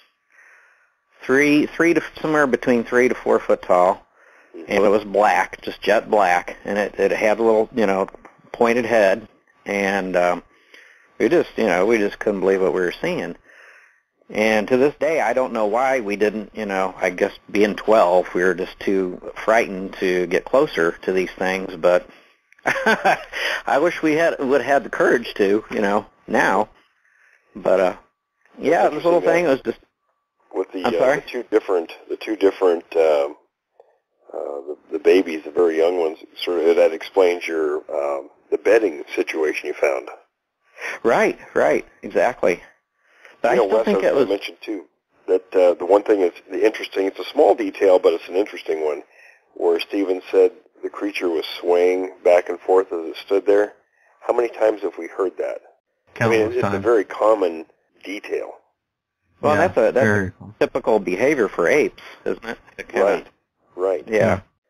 three three to somewhere between three to four foot tall. And it was black, just jet black, and it, it had a little, you know, pointed head, and um, we just, you know, we just couldn't believe what we were seeing. And to this day, I don't know why we didn't, you know, I guess being twelve, we were just too frightened to get closer to these things, but I wish we had would have had the courage to, you know, now. But, uh, yeah, this little thing was just,
with the,
I'm
uh,
sorry?
the two different, the two different, um, Uh, the, the babies, the very young ones, sort of that explains your um, the bedding situation you found.
Right, right, exactly. But
you know,
I still
Wes,
think
I
it was
mentioned too that uh, the one thing that's the interesting. It's a small detail, but it's an interesting one, where Stephen said the creature was swaying back and forth as it stood there. How many times have we heard that?
Countless
I mean, it's
times.
a very common detail.
Well,
Yeah,
that's a that's
very
a typical behavior for apes, isn't it? it kinda,
Right. Right.
Yeah.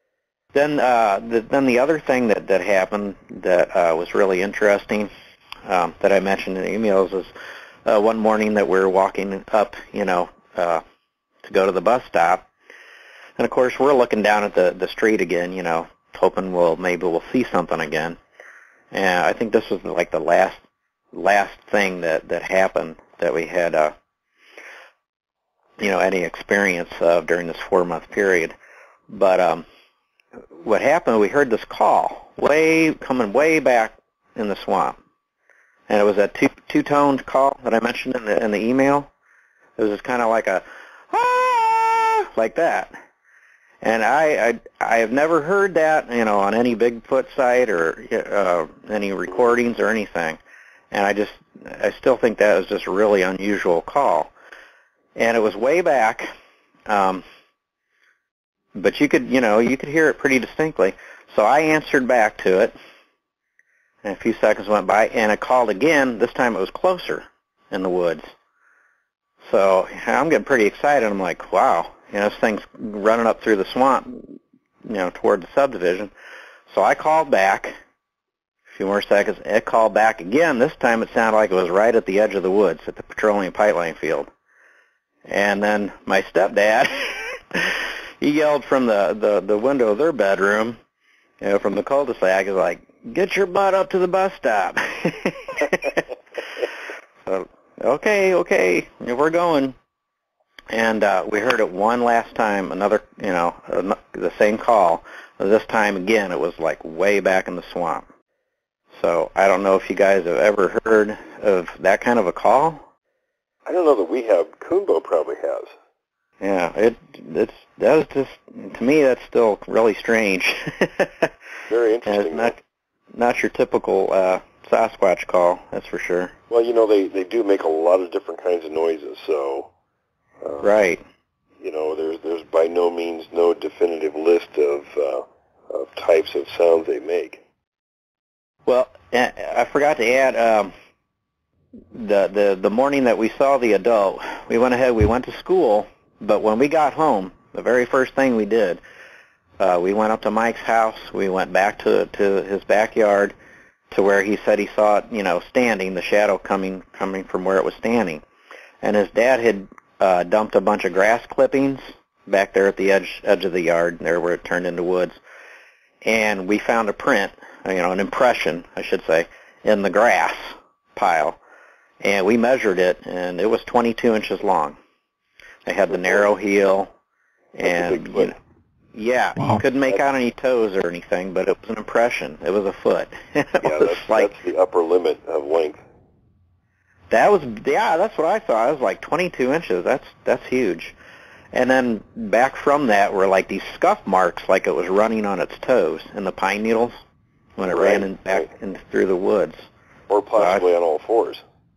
Then, uh, the, then the other thing that, that happened that uh, was really interesting um, that I mentioned in the emails is uh, one morning that we were walking up, you know, uh, to go to the bus stop. And, of course, we're looking down at the, the street again, you know, hoping we'll maybe we'll see something again. And I think this was like the last last thing that, that happened that we had, uh, you know, any experience of during this four-month period. But um, what happened, we heard this call way coming way back in the swamp. And it was a two, two-toned call that I mentioned in the, in the email. It was just kind of like a, ah, like that. And I, I I have never heard that, you know, on any Bigfoot site or uh, any recordings or anything. And I just, I still think that was just a really unusual call. And it was way back, um, but you could, you know, you could hear it pretty distinctly. So I answered back to it, and a few seconds went by, and I called again. This time it was closer in the woods. So I'm getting pretty excited. I'm like, wow. You know, this thing's running up through the swamp, you know, toward the subdivision. So I called back. A few more seconds. It called back again. This time it sounded like it was right at the edge of the woods at the petroleum pipeline field. And then my stepdad, he yelled from the, the, the window of their bedroom, you know, from the cul-de-sac, he's like, get your butt up to the bus stop. So, okay, okay, we're going. And uh, we heard it one last time, another, you know, uh, the same call. This time, again, it was like way back in the swamp. So I don't know if you guys have ever heard of that kind of a call.
I don't know that we have. Coonbo probably has.
Yeah, it it's that was just, to me, that's still really strange.
Very interesting.
It's not not your typical uh, Sasquatch call, that's for sure.
Well, you know, they they do make a lot of different kinds of noises, so. Uh,
right.
You know, there's there's by no means no definitive list of uh, of types of sounds they make.
Well, I forgot to add, um, the the the morning that we saw the adult, we went ahead, we went to school, but when we got home, the very first thing we did, uh, we went up to Mike's house, we went back to to his backyard, to where he said he saw it, you know, standing, the shadow coming coming from where it was standing, and his dad had Uh, dumped a bunch of grass clippings back there at the edge edge of the yard, there where it turned into woods. And we found a print, you know, an impression, I should say, in the grass pile. And we measured it, and it was twenty-two inches long. It had the narrow heel, and you know, yeah, wow. You couldn't make out any toes or anything, but it was an impression. It was a foot. It
yeah,
was
that's,
like,
that's the upper limit of length.
That was, yeah, that's what I thought. I was like twenty-two inches. That's that's huge. And then back from that were like these scuff marks, like it was running on its toes in the pine needles when it
right,
ran in, back
right.
in, through the woods.
Or possibly
so I,
on all fours.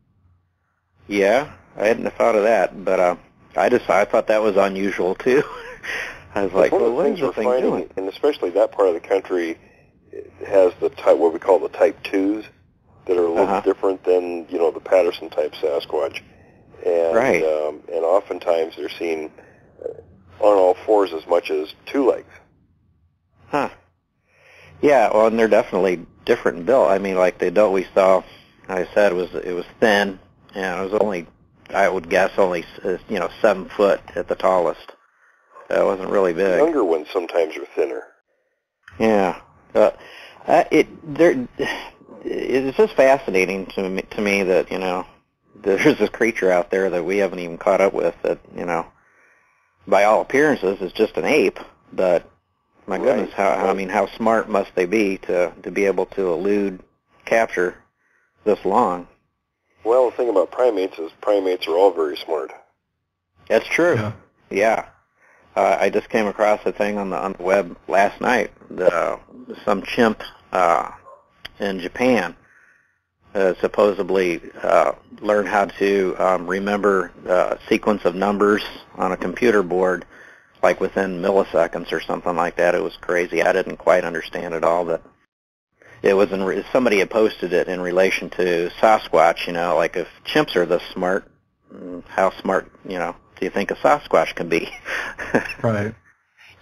Yeah, I hadn't thought of that, but uh, I just I thought that was unusual too. I was
That's
like,
one
well,
of the
what
things
is the
we're
thing
finding,
doing?
and especially that part of the country has the type, what we call the type twos, that are a little
uh-huh.
different than, you know, the Patterson type Sasquatch. And,
right.
um, and oftentimes they're seen on all fours as much as two legs.
Huh. Yeah, well, and they're definitely different built. I mean, like the adult we saw, like I said, it was it was thin, and it was only, I would guess, only, you know, seven foot at the tallest. That wasn't really big.
The younger ones sometimes are thinner.
Yeah. Uh, uh, it there. It's just fascinating to me, to me that, you know, there's this creature out there that we haven't even caught up with that, you know, by all appearances is just an ape, but my
right.
goodness, how,
right.
I mean, how smart must they be to, to be able to elude capture this long?
Well, the thing about primates is primates are all very smart.
That's true.
Yeah.
yeah. Uh, I just came across a thing on the, on the web last night, the, some chimp, uh, in Japan, uh, supposedly uh, learned how to um, remember a sequence of numbers on a computer board, like within milliseconds or something like that. It was crazy. I didn't quite understand it all, but it was in re- somebody had posted it in relation to Sasquatch. You know, like if chimps are this smart, how smart, you know, do you think a Sasquatch can be?
Right.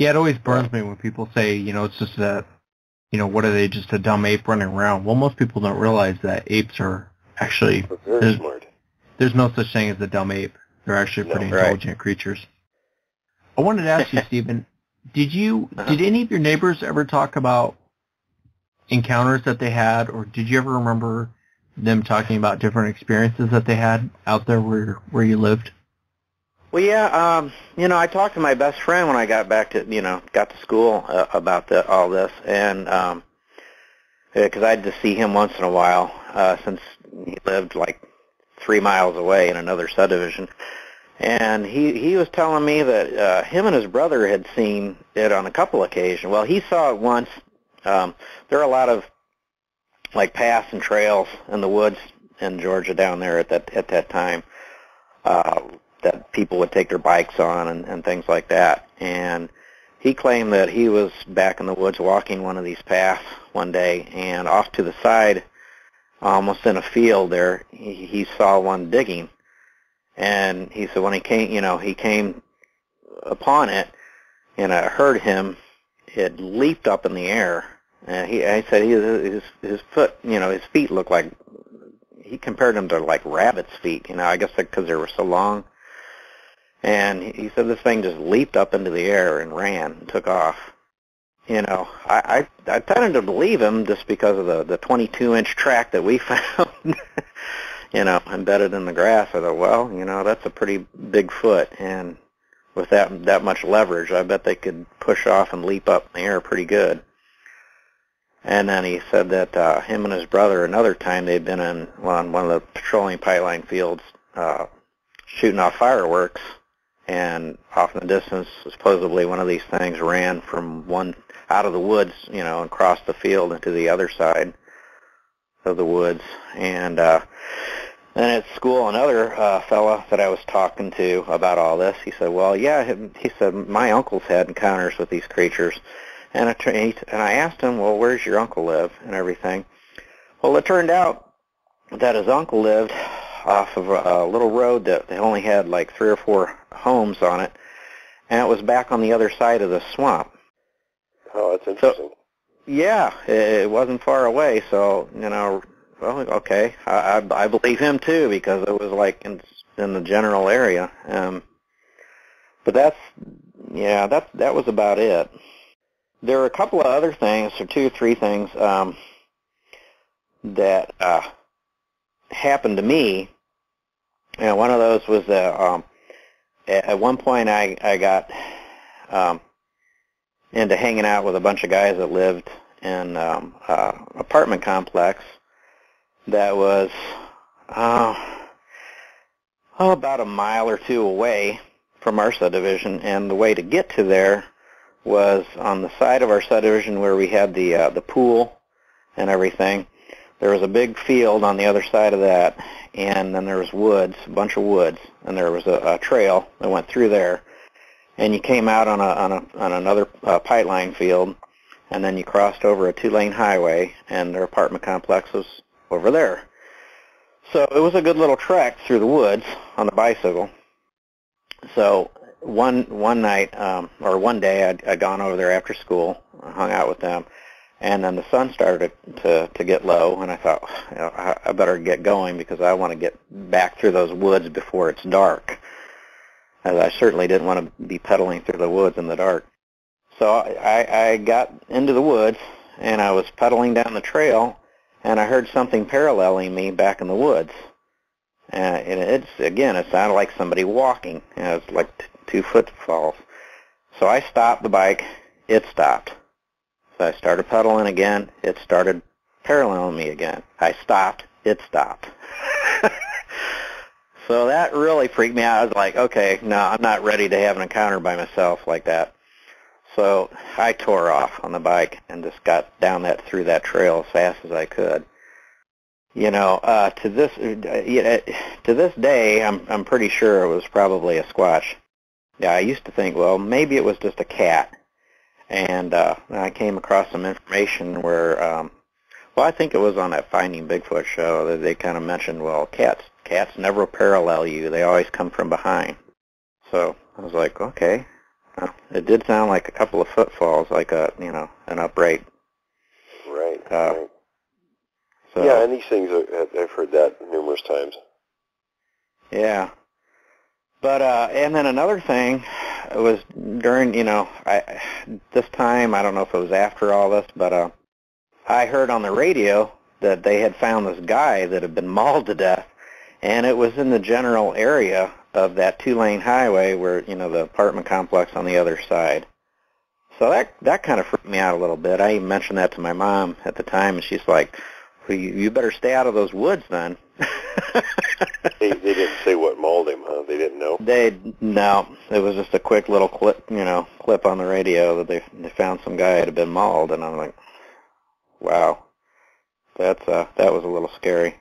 Yeah, it always burns me when people say, you know, it's just a, you know, what are they, just a dumb ape running around? Well, most people don't realize that apes are actually,
They're very smart.
There's no such thing as a dumb ape. They're actually pretty
No, right.
intelligent creatures. I wanted to ask you, Stephen, did you, uh-huh. did any of your neighbors ever talk about encounters that they had, or did you ever remember them talking about different experiences that they had out there where where you lived?
Well, yeah, um, you know, I talked to my best friend when I got back to, you know, got to school uh, about the, all this, and um, because I had to see him once in a while uh, since he lived like three miles away in another subdivision, and he he was telling me that uh, him and his brother had seen it on a couple occasions. Well, he saw it once. Um, there are a lot of like paths and trails in the woods in Georgia down there at that at that time uh, that people would take their bikes on and, and things like that. And he claimed that he was back in the woods walking one of these paths one day, and off to the side, almost in a field there, he, he saw one digging. And he said when he came, you know, he came upon it, and I heard him. It leaped up in the air, and he, I said, he, his his foot, you know, his feet looked like, he compared them to like rabbit's feet, you know, I guess because they were so long. And he said this thing just leaped up into the air and ran and took off. You know, I I, I tended to believe him just because of the the twenty-two inch track that we found, you know, embedded in the grass. I thought, well, you know, that's a pretty big foot, and with that that much leverage, I bet they could push off and leap up in the air pretty good. And then he said that uh, him and his brother, another time, they'd been in on one of the petroleum pipeline fields uh, shooting off fireworks, and off in the distance, supposedly one of these things ran from one out of the woods, you know, and crossed the field into the other side of the woods. And uh, then at school, another uh, fella that I was talking to about all this, he said, well, yeah, he said, my uncle's had encounters with these creatures. And I, and I asked him, well, where's your uncle live and everything? Well, it turned out that his uncle lived off of a, a little road that they only had like three or four homes on it, and it was back on the other side of the swamp.
Oh, that's interesting.
So, yeah, it, it wasn't far away, so, you know, well, okay, I, I, I believe him too, because it was like in, in the general area. Um, but that's, yeah, that, that was about it. There were a couple of other things, or two or three things, um, that uh, happened to me. And one of those was that um, at one point I, I got um, into hanging out with a bunch of guys that lived in um, uh, an apartment complex that was uh, oh, about a mile or two away from our subdivision, and the way to get to there was on the side of our subdivision where we had the uh, the pool and everything. There was a big field on the other side of that, and then there was woods, a bunch of woods, and there was a, a trail that went through there. And you came out on a on a on another uh, pipeline field, and then you crossed over a two-lane highway, and their apartment complex was over there. So it was a good little trek through the woods on the bicycle. So one one night, um, or one day, I'd, I'd gone over there after school, hung out with them, and then the sun started to to get low, and I thought, you know, I, I better get going because I want to get back through those woods before it's dark, as I certainly didn't want to be pedaling through the woods in the dark. So I, I got into the woods, and I was pedaling down the trail, and I heard something paralleling me back in the woods. Uh, and it's, again, it sounded like somebody walking. You know, it's like t- two footfalls. So I stopped the bike. It stopped. So I started pedaling again. It started paralleling me again. I stopped. It stopped. So that really freaked me out. I was like, okay, no, I'm not ready to have an encounter by myself like that. So I tore off on the bike and just got down that through that trail as fast as I could. You know, uh, to this uh, to this day, I'm I'm pretty sure it was probably a Sasquatch. Yeah, I used to think, well, maybe it was just a cat, and uh, I came across some information where, um, well, I think it was on that Finding Bigfoot show that they kind of mentioned, well, cats cats never parallel you; they always come from behind. So I was like, okay, Well, it did sound like a couple of footfalls, like a, you know, an upright.
Right.
Uh,
right.
So,
yeah, and these things, are, I've heard that numerous times.
Yeah. But, uh, and then another thing was during, you know, I, this time, I don't know if it was after all this, but, uh, I heard on the radio that they had found this guy that had been mauled to death, and it was in the general area of that two-lane highway where, you know, the apartment complex on the other side. So that, that kind of freaked me out a little bit. I even mentioned that to my mom at the time, and she's like, well, you, you better stay out of those woods then.
they, they didn't say what mauled him, huh? They didn't know?
They, no. It was just a quick little clip, you know, clip on the radio that they they found some guy that had been mauled, and I'm like, wow, that's uh, that was a little scary.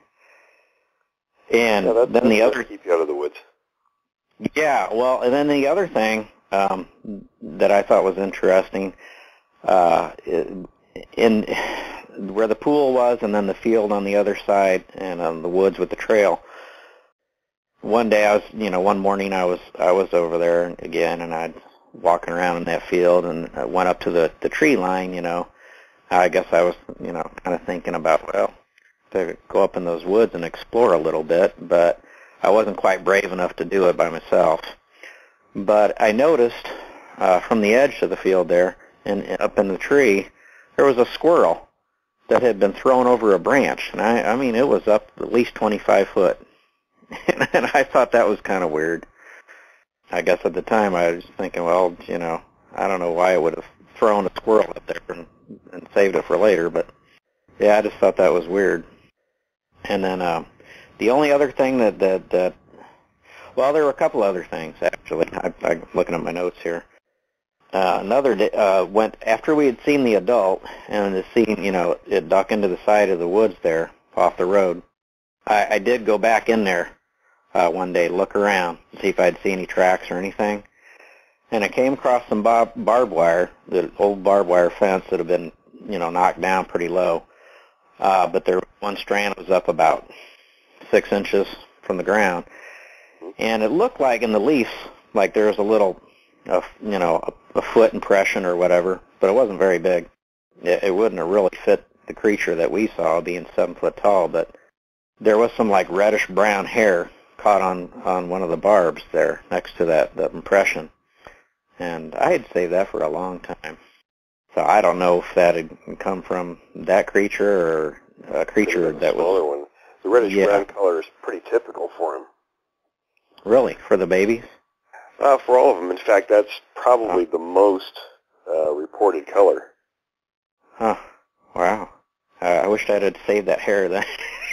And
yeah, that,
then the other,
keep you out of the woods.
Yeah, well, and then the other thing um, that I thought was interesting, uh, in where the pool was, and then the field on the other side, and um, the woods with the trail. One day, I was, you know, one morning I was I was over there again, and I'd walking around in that field, and I went up to the the tree line. You know, I guess I was, you know, kind of thinking about, well, to go up in those woods and explore a little bit, but I wasn't quite brave enough to do it by myself. But I noticed uh, from the edge of the field there, and, and up in the tree, there was a squirrel that had been thrown over a branch, and I, I mean, it was up at least twenty-five foot, and, and I thought that was kind of weird. I guess at the time I was thinking, well, you know, I don't know why I would have thrown a squirrel up there and, and saved it for later, but yeah, I just thought that was weird. And then uh, the only other thing that, that, that, well, there were a couple other things, actually. I, I'm looking at my notes here. Uh, another day, uh, went, after we had seen the adult and had seen, you know, it duck into the side of the woods there off the road, I, I did go back in there uh, one day to look around, see if I'd see any tracks or anything. And I came across some bar- barbed wire, the old barbed wire fence that had been, you know, knocked down pretty low. Uh, but there one strand was up about six inches from the ground. And it looked like in the leaf, like there was a little, uh, you know, a, a foot impression or whatever, but it wasn't very big. It, it wouldn't have really fit the creature that we saw, being seven foot tall, but there was some like reddish brown hair caught on, on one of the barbs there next to that, that impression. And I had saved that for a long time. So I don't know if that had come from that creature or a creature that was...
smaller one. The reddish
yeah.
brown color is pretty typical for him.
Really? For the babies?
Uh, for all of them. In fact, that's probably oh. the most uh, reported color.
Huh. Wow. Uh, I wished I had saved that hair then.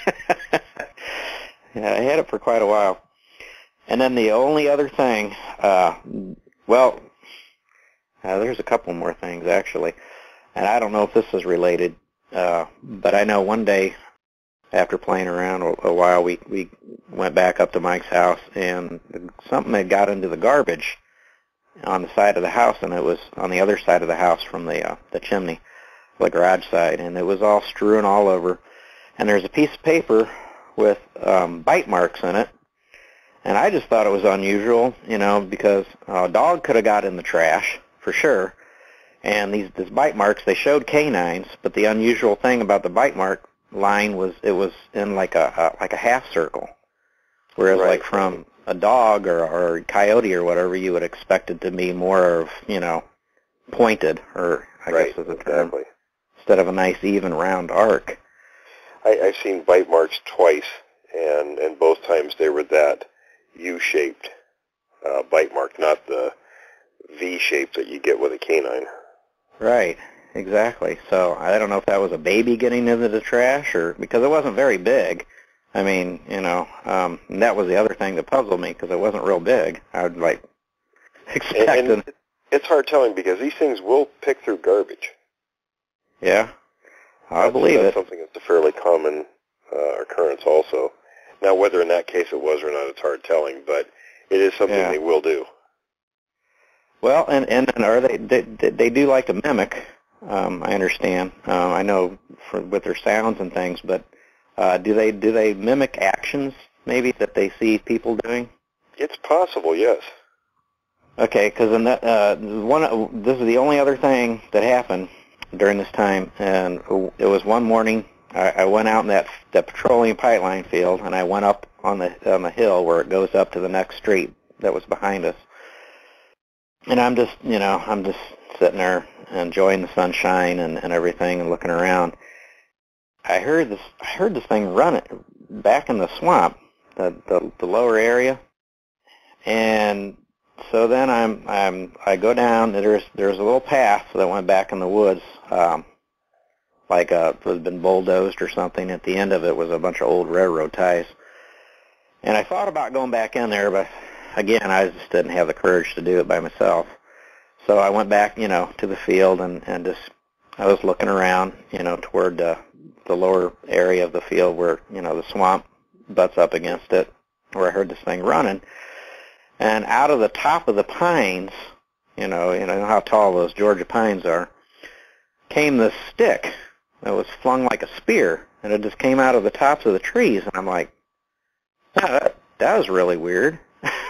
Yeah, I had it for quite a while. And then the only other thing, uh, well, uh, there's a couple more things actually, and I don't know if this is related, uh, but I know one day after playing around a, a while, we, we went back up to Mike's house, and something had got into the garbage on the side of the house, and it was on the other side of the house from the uh, the chimney, the garage side, and it was all strewn all over. And there's a piece of paper with um, bite marks in it, and I just thought it was unusual, you know, because a dog could have got in the trash for sure. And these these bite marks, they showed canines, but the unusual thing about the bite mark line was it was in like a, a like a half circle, whereas
right.
like from a dog or or a coyote or whatever, you would expect it to be more of, you know, pointed, or I
right,
guess is the term,
exactly.
instead of a nice even round arc.
I, I've seen bite marks twice, and and both times they were that U-shaped uh, bite mark, not the V shape that you get with a canine.
Right. Exactly. So I don't know if that was a baby getting into the trash, or because it wasn't very big. I mean, you know, um, and that was the other thing that puzzled me, because it wasn't real big. I would like expect
and, and
it.
It's hard telling because these things will pick through garbage.
Yeah, I
that's,
believe
that's
it.
Something that's a fairly common uh, occurrence also. Now, whether in that case it was or not, it's hard telling, but it is something
yeah.
they will do.
Well, and and, and are they, they they do like to mimic? Um, I understand. Um, I know for, with their sounds and things, but uh, do they do they mimic actions maybe that they see people doing?
It's possible, yes.
Okay, because uh, one, this is the only other thing that happened during this time, and it was one morning. I, I went out in that that petroleum pipeline field, and I went up on the on the hill where it goes up to the next street that was behind us. And I'm just, you know, I'm just sitting there enjoying the sunshine and, and everything, and looking around. I heard this, I heard this thing running back in the swamp, the the, the lower area, and so then I'm I'm I go down. There's there's a little path that went back in the woods, um, like uh, it had been bulldozed or something. At the end of it was a bunch of old railroad ties, and I thought about going back in there, but again, I just didn't have the courage to do it by myself. So I went back, you know, to the field and and just I was looking around, you know, toward the the lower area of the field where, you know, the swamp butts up against it, where I heard this thing running. And out of the top of the pines, you know, you know how tall those Georgia pines are, came this stick that was flung like a spear, and it just came out of the tops of the trees. And I'm like, oh, that, that was really weird.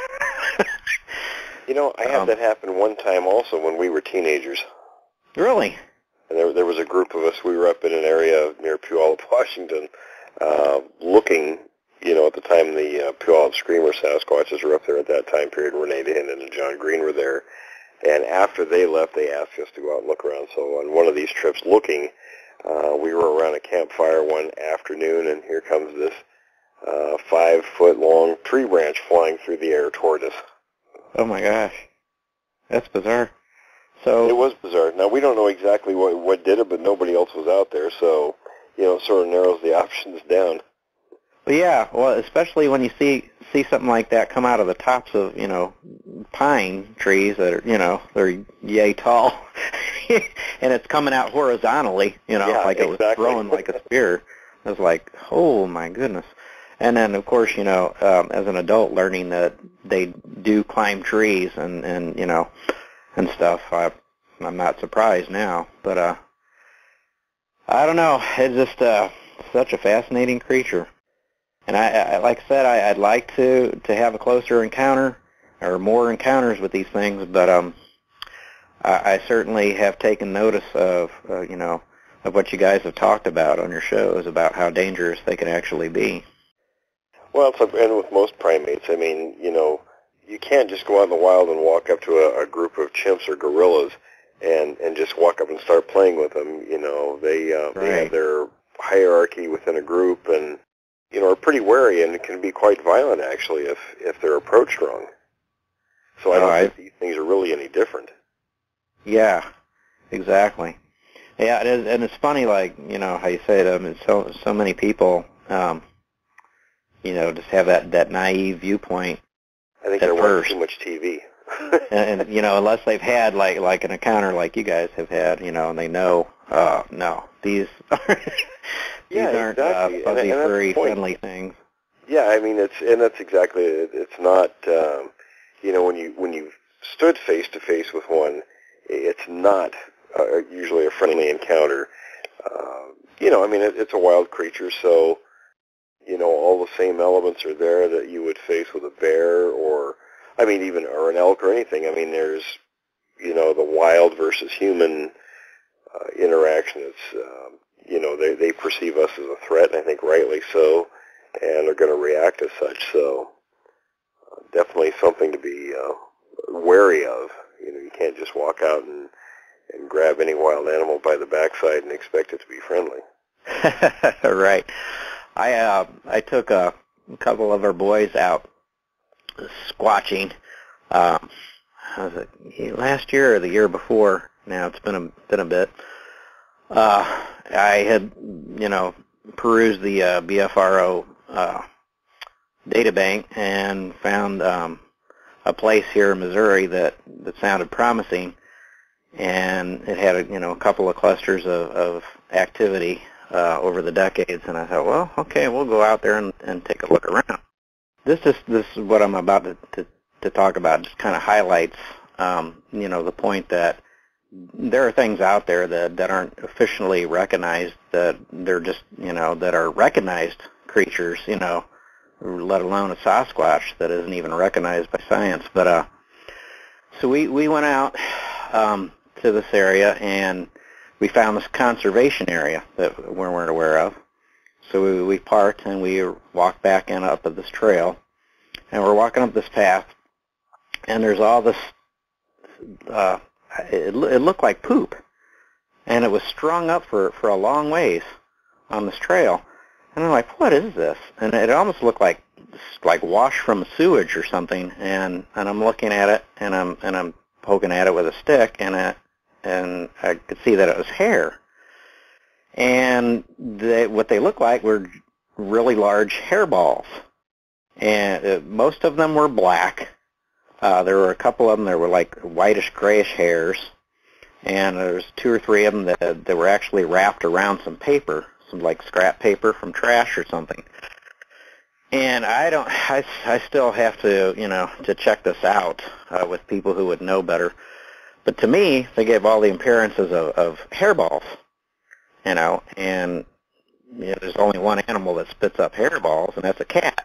You know, I had um, that happen one time also when we were teenagers.
Really?
And there, there was a group of us. We were up in an area near Puyallup, Washington, uh, looking. You know, at the time, the uh, Puyallup Screamer Sasquatches were up there at that time period. Renee Hinton and John Green were there. And after they left, they asked us to go out and look around. So on one of these trips looking, uh, we were around a campfire one afternoon, and here comes this uh, five-foot-long tree branch flying through the air toward us.
Oh, my gosh. That's bizarre. So
it was bizarre. Now, we don't know exactly what, what did it, but nobody else was out there. So, you know, it sort of narrows the options down.
Well, yeah, well, especially when you see see something like that come out of the tops of, you know, pine trees that are, you know, they're yay tall, and it's coming out horizontally, you know,
yeah,
like it
exactly.
was thrown like a spear. I was like, oh, my goodness. And then, of course, you know, um, as an adult learning that they do climb trees and, and you know, and stuff, I, I'm not surprised now. But uh, I don't know. It's just uh, such a fascinating creature. And I, I, like I said, I, I'd like to, to have a closer encounter or more encounters with these things, but um, I, I certainly have taken notice of, uh, you know, of what you guys have talked about on your shows about how dangerous they can actually be.
Well, it's, and with most primates, I mean, you know, you can't just go out in the wild and walk up to a, a group of chimps or gorillas and, and just walk up and start playing with them. You know, they, uh, right. they have their hierarchy within a group and, you know, are pretty wary and can be quite violent, actually, if, if they're approached wrong. So I don't
oh,
think
I,
these things are really any different.
Yeah, exactly. Yeah, it is, and it's funny, like, you know, how you say it, I mean, so, so many people, um, you know, just have that, that naive viewpoint.
I think they're watching too much T V.
and, and, you know, unless they've had, like, like an encounter like you guys have had, you know, and they know, uh, no, these are... These
yeah,
aren't
exactly.
uh, fuzzy,
and, and
furry, friendly things.
Yeah, I mean, it's and that's exactly it. It's not, um, you know, when you when you've stood face to face with one, it's not uh, usually a friendly encounter. Uh, you know, I mean, it, it's a wild creature, so you know, all the same elements are there that you would face with a bear, or I mean, even or an elk or anything. I mean, there's, you know, the wild versus human uh, interaction. It's um, You know, they, they perceive us as a threat, and I think rightly so, and are going to react as such. So uh, definitely something to be uh, wary of. You know, you can't just walk out and, and grab any wild animal by the backside and expect it to be friendly.
Right. I uh, I took a couple of our boys out squatching. Um, was it last year or the year before? Now it's been a been a bit. Uh, I had, you know, perused the uh, B F R O uh, data bank and found um, a place here in Missouri that, that sounded promising, and it had, a, you know, a couple of clusters of, of activity uh, over the decades, and I thought, well, okay, we'll go out there and, and take a look around. This is this is what I'm about to, to, to talk about. Just kind of highlights, um, you know, the point that there are things out there that, that aren't officially recognized, that they're just, you know, that are recognized creatures, you know, let alone a Sasquatch that isn't even recognized by science. But uh, so we, we went out um, to this area, and we found this conservation area that we weren't aware of. So we, we parked, and we walked back in up of this trail. And we're walking up this path, and there's all this, uh, it, it looked like poop. And it was strung up for, for a long ways on this trail. And I'm like, what is this? And it almost looked like like wash from sewage or something. And, and I'm looking at it, and I'm and I'm poking at it with a stick, and it, and I could see that it was hair. And they, what they looked like were really large hairballs. And uh, most of them were black. Uh, there were a couple of them that were like whitish, grayish hairs. And there was two or three of them that, that were actually wrapped around some paper, some like scrap paper from trash or something. And I don't, I, I still have to, you know, to check this out uh, with people who would know better. But to me, they gave all the appearances of, of hairballs, you know, and you know, there's only one animal that spits up hairballs, and that's a cat.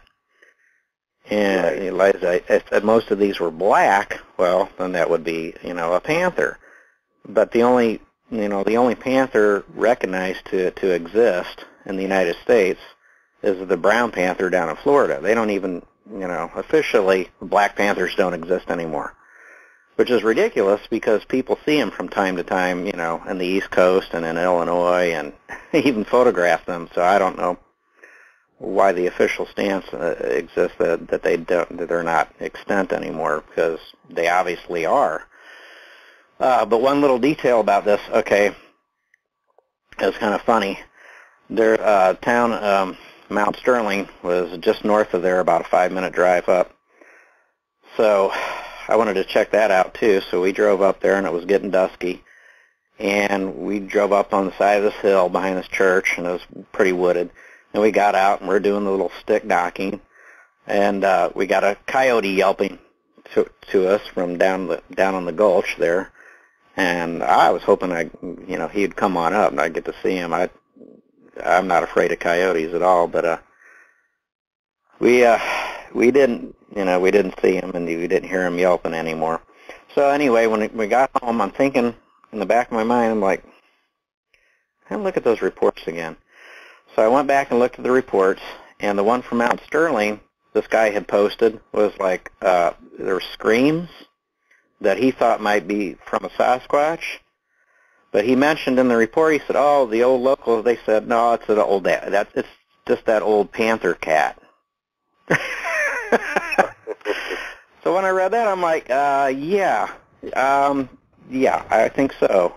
And Eliza, I said most of these were black. Well, then that would be, you know, a panther. But the only, you know, the only panther recognized to to exist in the United States is the brown panther down in Florida. They don't even, you know, officially, black panthers don't exist anymore, which is ridiculous because people see them from time to time, you know, in the East Coast and in Illinois, and even photograph them. So I don't know why the official stance uh, exists that that they don't, that they're not extinct anymore, because they obviously are. Uh, but one little detail about this, okay, is kind of funny. Their uh, town, um, Mount Sterling, was just north of there, about a five-minute drive up. So I wanted to check that out too. So we drove up there, and it was getting dusky. And we drove up on the side of this hill behind this church, and it was pretty wooded. And we got out, and we're doing the little stick knocking, and uh, we got a coyote yelping to to us from down the down on the gulch there. And I was hoping I, you know, he'd come on up and I'd get to see him. I, I'm not afraid of coyotes at all, but uh, we uh, we didn't, you know, we didn't see him, and we didn't hear him yelping anymore. So anyway, when we got home, I'm thinking in the back of my mind, I'm like, I'll look at those reports again. So I went back and looked at the reports, and the one from Mount Sterling, this guy had posted, was like, uh, there were screams that he thought might be from a Sasquatch. But he mentioned in the report, he said, oh, the old locals, they said, no, it's an old, that's, it's just that old panther cat. So when I read that, I'm like, uh, yeah, um, yeah, I think so.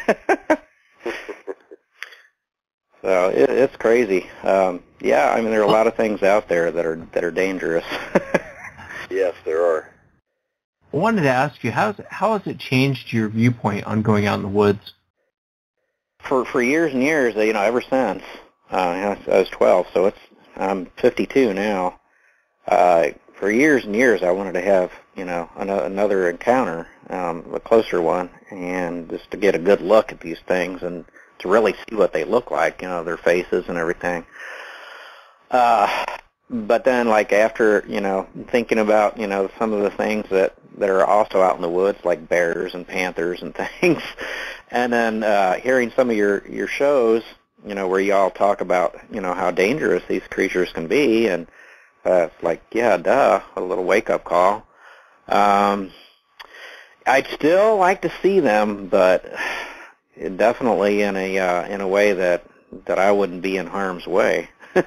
So it, it's crazy. Um, yeah, I mean, there are a lot of things out there that are that are dangerous.
Yes, there are.
I wanted to ask you, how's, how has it changed your viewpoint on going out in the woods?
For for years and years, you know, ever since uh, I was twelve, so it's I'm fifty-two now. Uh, for years and years, I wanted to have, you know, an, another encounter, um, a closer one, and just to get a good look at these things and to really see what they look like, you know, their faces and everything. Uh, but then, like, after, you know, thinking about, you know, some of the things that, that are also out in the woods, like bears and panthers and things, and then uh, hearing some of your, your shows, you know, where y'all talk about, you know, how dangerous these creatures can be, and uh, it's like, yeah, duh, a little wake-up call. Um, I'd still like to see them, but definitely in a uh, in a way that, that I wouldn't be in harm's way.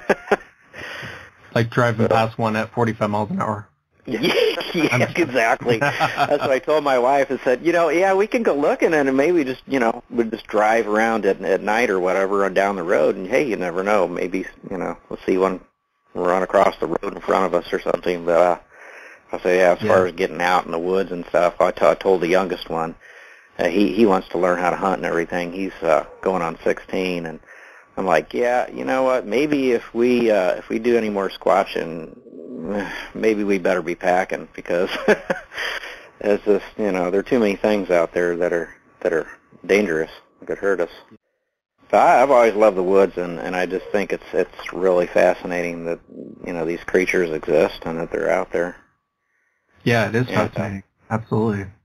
Like driving past one at forty-five miles an hour.
Yeah, yeah, exactly. That's what I told my wife. I said, you know, yeah, we can go looking, and maybe just, you know, we'd just drive around at at night or whatever on down the road, and hey, you never know, maybe, you know, we'll see one run across the road in front of us or something. But uh, I say, yeah, as yeah. far as getting out in the woods and stuff, I, t- I told the youngest one, uh, he he wants to learn how to hunt and everything. He's uh, going on sixteen, and I'm like, yeah, you know what? Maybe if we uh, if we do any more squatching, maybe we better be packing, because it's just, you know, there are too many things out there that are that are dangerous that could hurt us. So I, I've always loved the woods, and, and I just think it's it's really fascinating that, you know, these creatures exist and that they're out there.
Yeah, it is
yeah,
fascinating. Absolutely.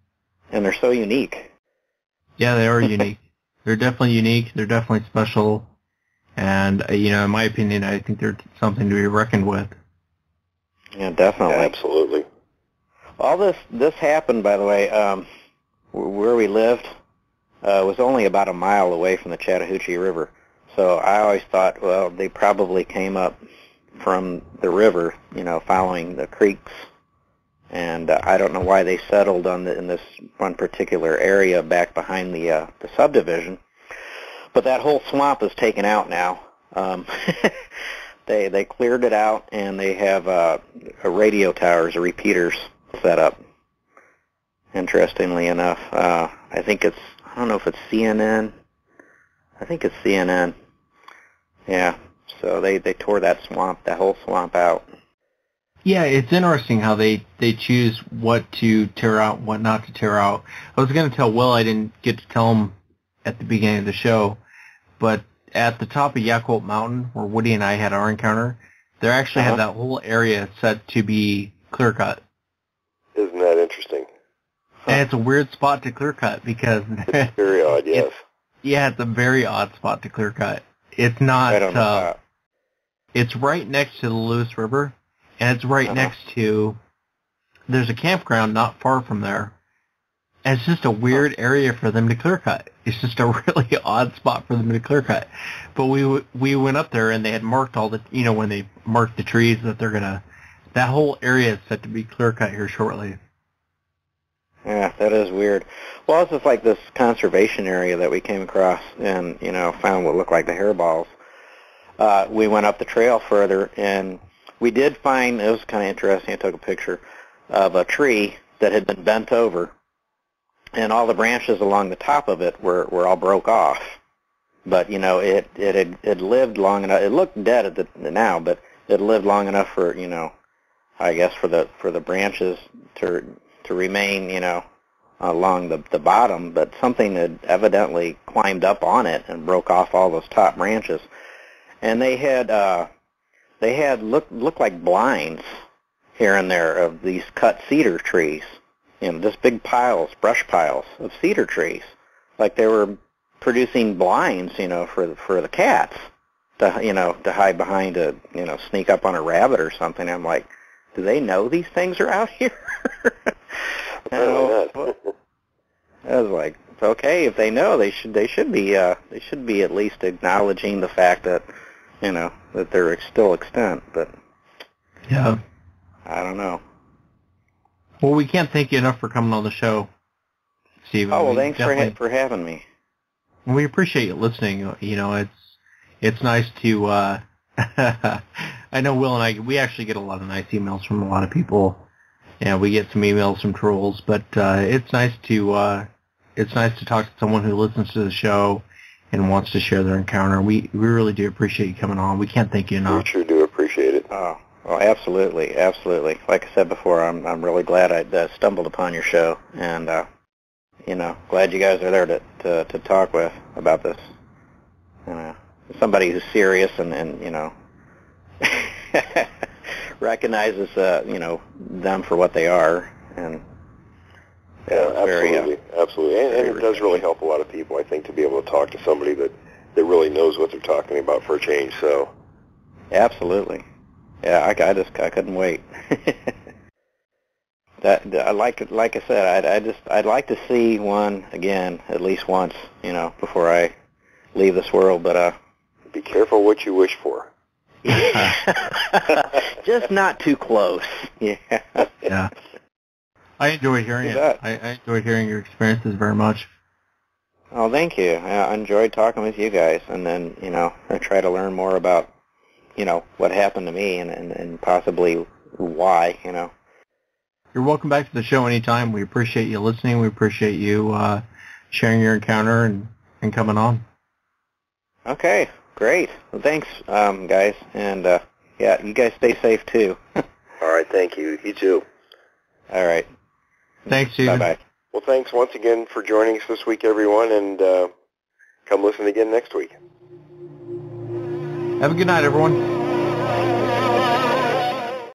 and they're so unique.
Yeah, they are unique. They're definitely unique. They're definitely special. And, uh, you know, in my opinion, I think they're something to be reckoned with.
Yeah, definitely.
Yeah, absolutely.
All this this happened, by the way, um, where we lived uh, was only about a mile away from the Chattahoochee River. So I always thought, well, they probably came up from the river, you know, following the creeks. And uh, I don't know why they settled on the, in this one particular area back behind the uh, the subdivision. But that whole swamp is taken out now. Um, they they cleared it out, and they have uh, a radio towers, or repeaters set up. Interestingly enough, uh, I think it's, I don't know if it's C N N. I think it's C N N. Yeah, so they, they tore that swamp, that whole swamp out.
Yeah, it's interesting how they, they choose what to tear out, what not to tear out. I was going to tell Will, I didn't get to tell him at the beginning of the show, but at the top of Yaquil Mountain, where Woody and I had our encounter, they actually
uh-huh.
had that whole area set to be clear cut.
Isn't that interesting?
And it's a weird spot to clear cut because
it's very odd, yes.
It's, yeah, it's a very odd spot to clear cut. It's not.
Right on the
uh,
top.
It's right next to the Lewis River, and it's right
uh-huh.
next to. There's a campground not far from there. And it's just a weird area for them to clear cut. It's just a really odd spot for them to clear cut. But we we went up there and they had marked all the, you know, when they marked the trees that they're gonna. That whole area is set to be clear cut here shortly.
Yeah, that is weird. Well, it's just like this conservation area that we came across and, you know, found what looked like the hairballs. Uh, we went up the trail further, and we did find, it was kind of interesting, I took a picture of a tree that had been bent over, and all the branches along the top of it were, were all broke off. But, you know, it, it had it lived long enough. It looked dead at the, now, but it lived long enough for, you know, I guess for the for the branches to to remain, you know, along the the bottom, but something had evidently climbed up on it and broke off all those top branches. And they had uh they had look looked like blinds here and there of these cut cedar trees, you know, just big piles, brush piles of cedar trees, like they were producing blinds, you know, for for the cats to, you know, to hide behind, to, you know, sneak up on a rabbit or something. I'm like, do they know these things are out here?
Apparently not.
I was like, okay, if they know, they should they should be uh, they should be at least acknowledging the fact that, you know, that they're still extant. But
yeah,
I don't know.
Well, we can't thank you enough for coming on the show, Stephen.
Oh well,
we
thanks for ha- for having me.
We appreciate you listening. You know, it's it's nice to. Uh, I know Will and I, we actually get a lot of nice emails from a lot of people, and we get some emails from trolls. But uh, it's nice to uh, it's nice to talk to someone who listens to the show and wants to share their encounter. We we really do appreciate you coming on. We can't thank you enough.
We sure do appreciate it.
Oh, well, absolutely, absolutely. Like I said before, I'm I'm really glad I uh, stumbled upon your show, and uh, you know, glad you guys are there to to, to talk with about this. You know, somebody who's serious and, and you know. recognizes, uh, you know, them for what they are, and
yeah,
uh, very,
absolutely, uh, absolutely, and, and it does really help a lot of people, I think, to be able to talk to somebody that, that really knows what they're talking about for a change. So,
absolutely, yeah, I, I just I couldn't wait. that I like like I said, I I just I'd like to see one again at least once, you know, before I leave this world. But uh,
be careful what you wish for.
Just not too close. Yeah.
Yeah. I enjoyed hearing it. I, I enjoyed hearing your experiences very much.
Oh, thank you. I enjoyed talking with you guys, and then, you know, I try to learn more about, you know, what happened to me and, and, and possibly why, you know.
You're welcome back to the show anytime. We appreciate you listening. We appreciate you uh, sharing your encounter and, and coming on.
Okay. Great. Well, thanks, um, guys. And, uh, yeah, you guys stay safe, too.
All right. Thank you. You too.
All right.
Thanks, Stephen.
Bye-bye.
Well, thanks once again for joining us this week, everyone, and uh, come listen again next week.
Have a good night, everyone.